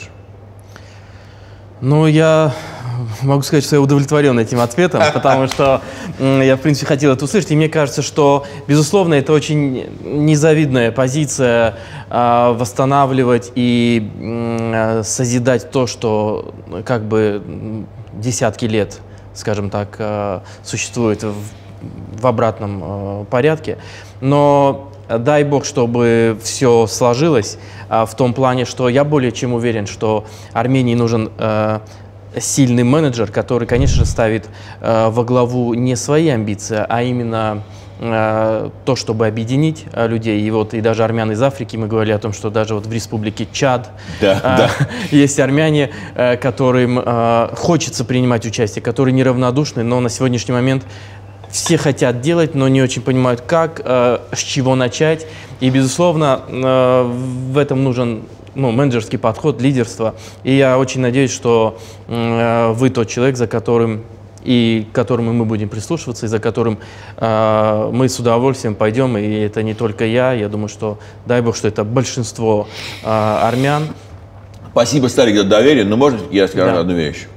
Ну, я могу сказать, что я удовлетворен этим ответом, потому что я, в принципе, хотел это услышать. И мне кажется, что, безусловно, это очень незавидная позиция восстанавливать и созидать то, что как бы десятки лет, скажем так, существует в обратном порядке. Но дай бог, чтобы все сложилось в том плане, что я более чем уверен, что Армении нужен сильный менеджер, который, конечно же, ставит во главу не свои амбиции, а именно то, чтобы объединить людей. И вот и даже армян из Африки, мы говорили о том, что даже вот в республике Чад есть армяне, которым хочется принимать участие, которые неравнодушны, но на сегодняшний момент все хотят делать, но не очень понимают, как, с чего начать. И, безусловно, в этом нужен менеджерский подход, лидерство. И я очень надеюсь, что вы тот человек, за которым и к которому мы будем прислушиваться, и за которым мы с удовольствием пойдем. И это не только я думаю, что, дай бог, что это большинство армян. Спасибо, Старик, за доверие. Но, может, я скажу одну вещь.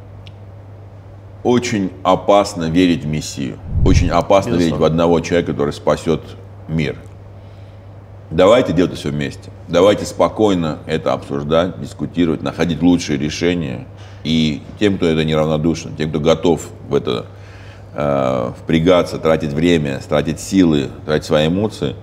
Очень опасно верить в Мессию. Очень опасно верить в одного человека, который спасет мир. Давайте делать это все вместе. Давайте спокойно это обсуждать, дискутировать, находить лучшие решения. И тем, кто это неравнодушен, тем, кто готов в это впрягаться, тратить время, тратить силы, тратить свои эмоции,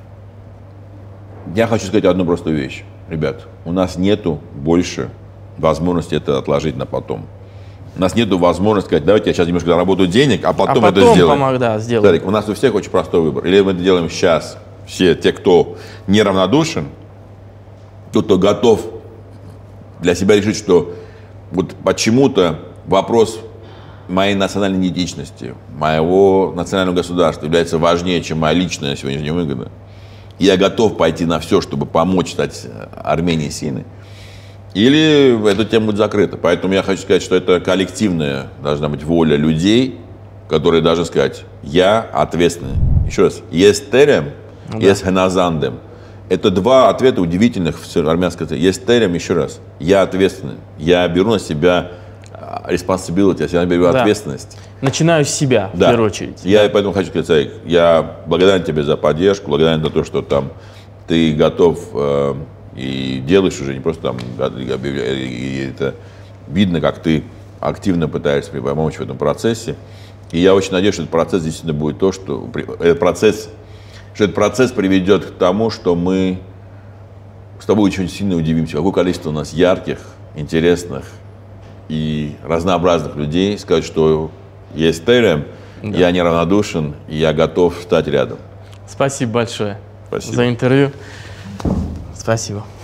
я хочу сказать одну простую вещь. Ребят, у нас нету больше возможности это отложить на потом. У нас нет возможности сказать, давайте я сейчас немножко заработаю денег, а потом это сделаем. Сделаем. Тарик, у нас у всех очень простой выбор. Или мы это делаем сейчас, все те, кто неравнодушен, тот, кто готов для себя решить, что вот почему-то вопрос моей национальной идентичности, моего национального государства является важнее, чем моя личная сегодняшняя выгода. И я готов пойти на все, чтобы помочь стать Армении сильной. Или эта тема будет закрыта. Поэтому я хочу сказать, что это коллективная должна быть воля людей, которые должны сказать, я ответственный. Еще раз, есть терем, есть хеназандем. Это два ответа удивительных в армянском языке. Есть терем, еще раз, я ответственный. Я беру на себя responsibility, я себя беру ответственность. Начинаю с себя, в первую очередь. Я поэтому хочу сказать, я благодарен тебе за поддержку, благодарен за то, что там ты готов и делаешь уже, не просто там, и это видно, как ты активно пытаешься помочь в этом процессе. И я очень надеюсь, что этот процесс действительно будет то, что этот процесс приведет к тому, что мы с тобой очень сильно удивимся, какое количество у нас ярких, интересных и разнообразных людей, сказать, что есть терем, я неравнодушен, и я готов стать рядом. Спасибо большое Спасибо. за интервью. Спасибо.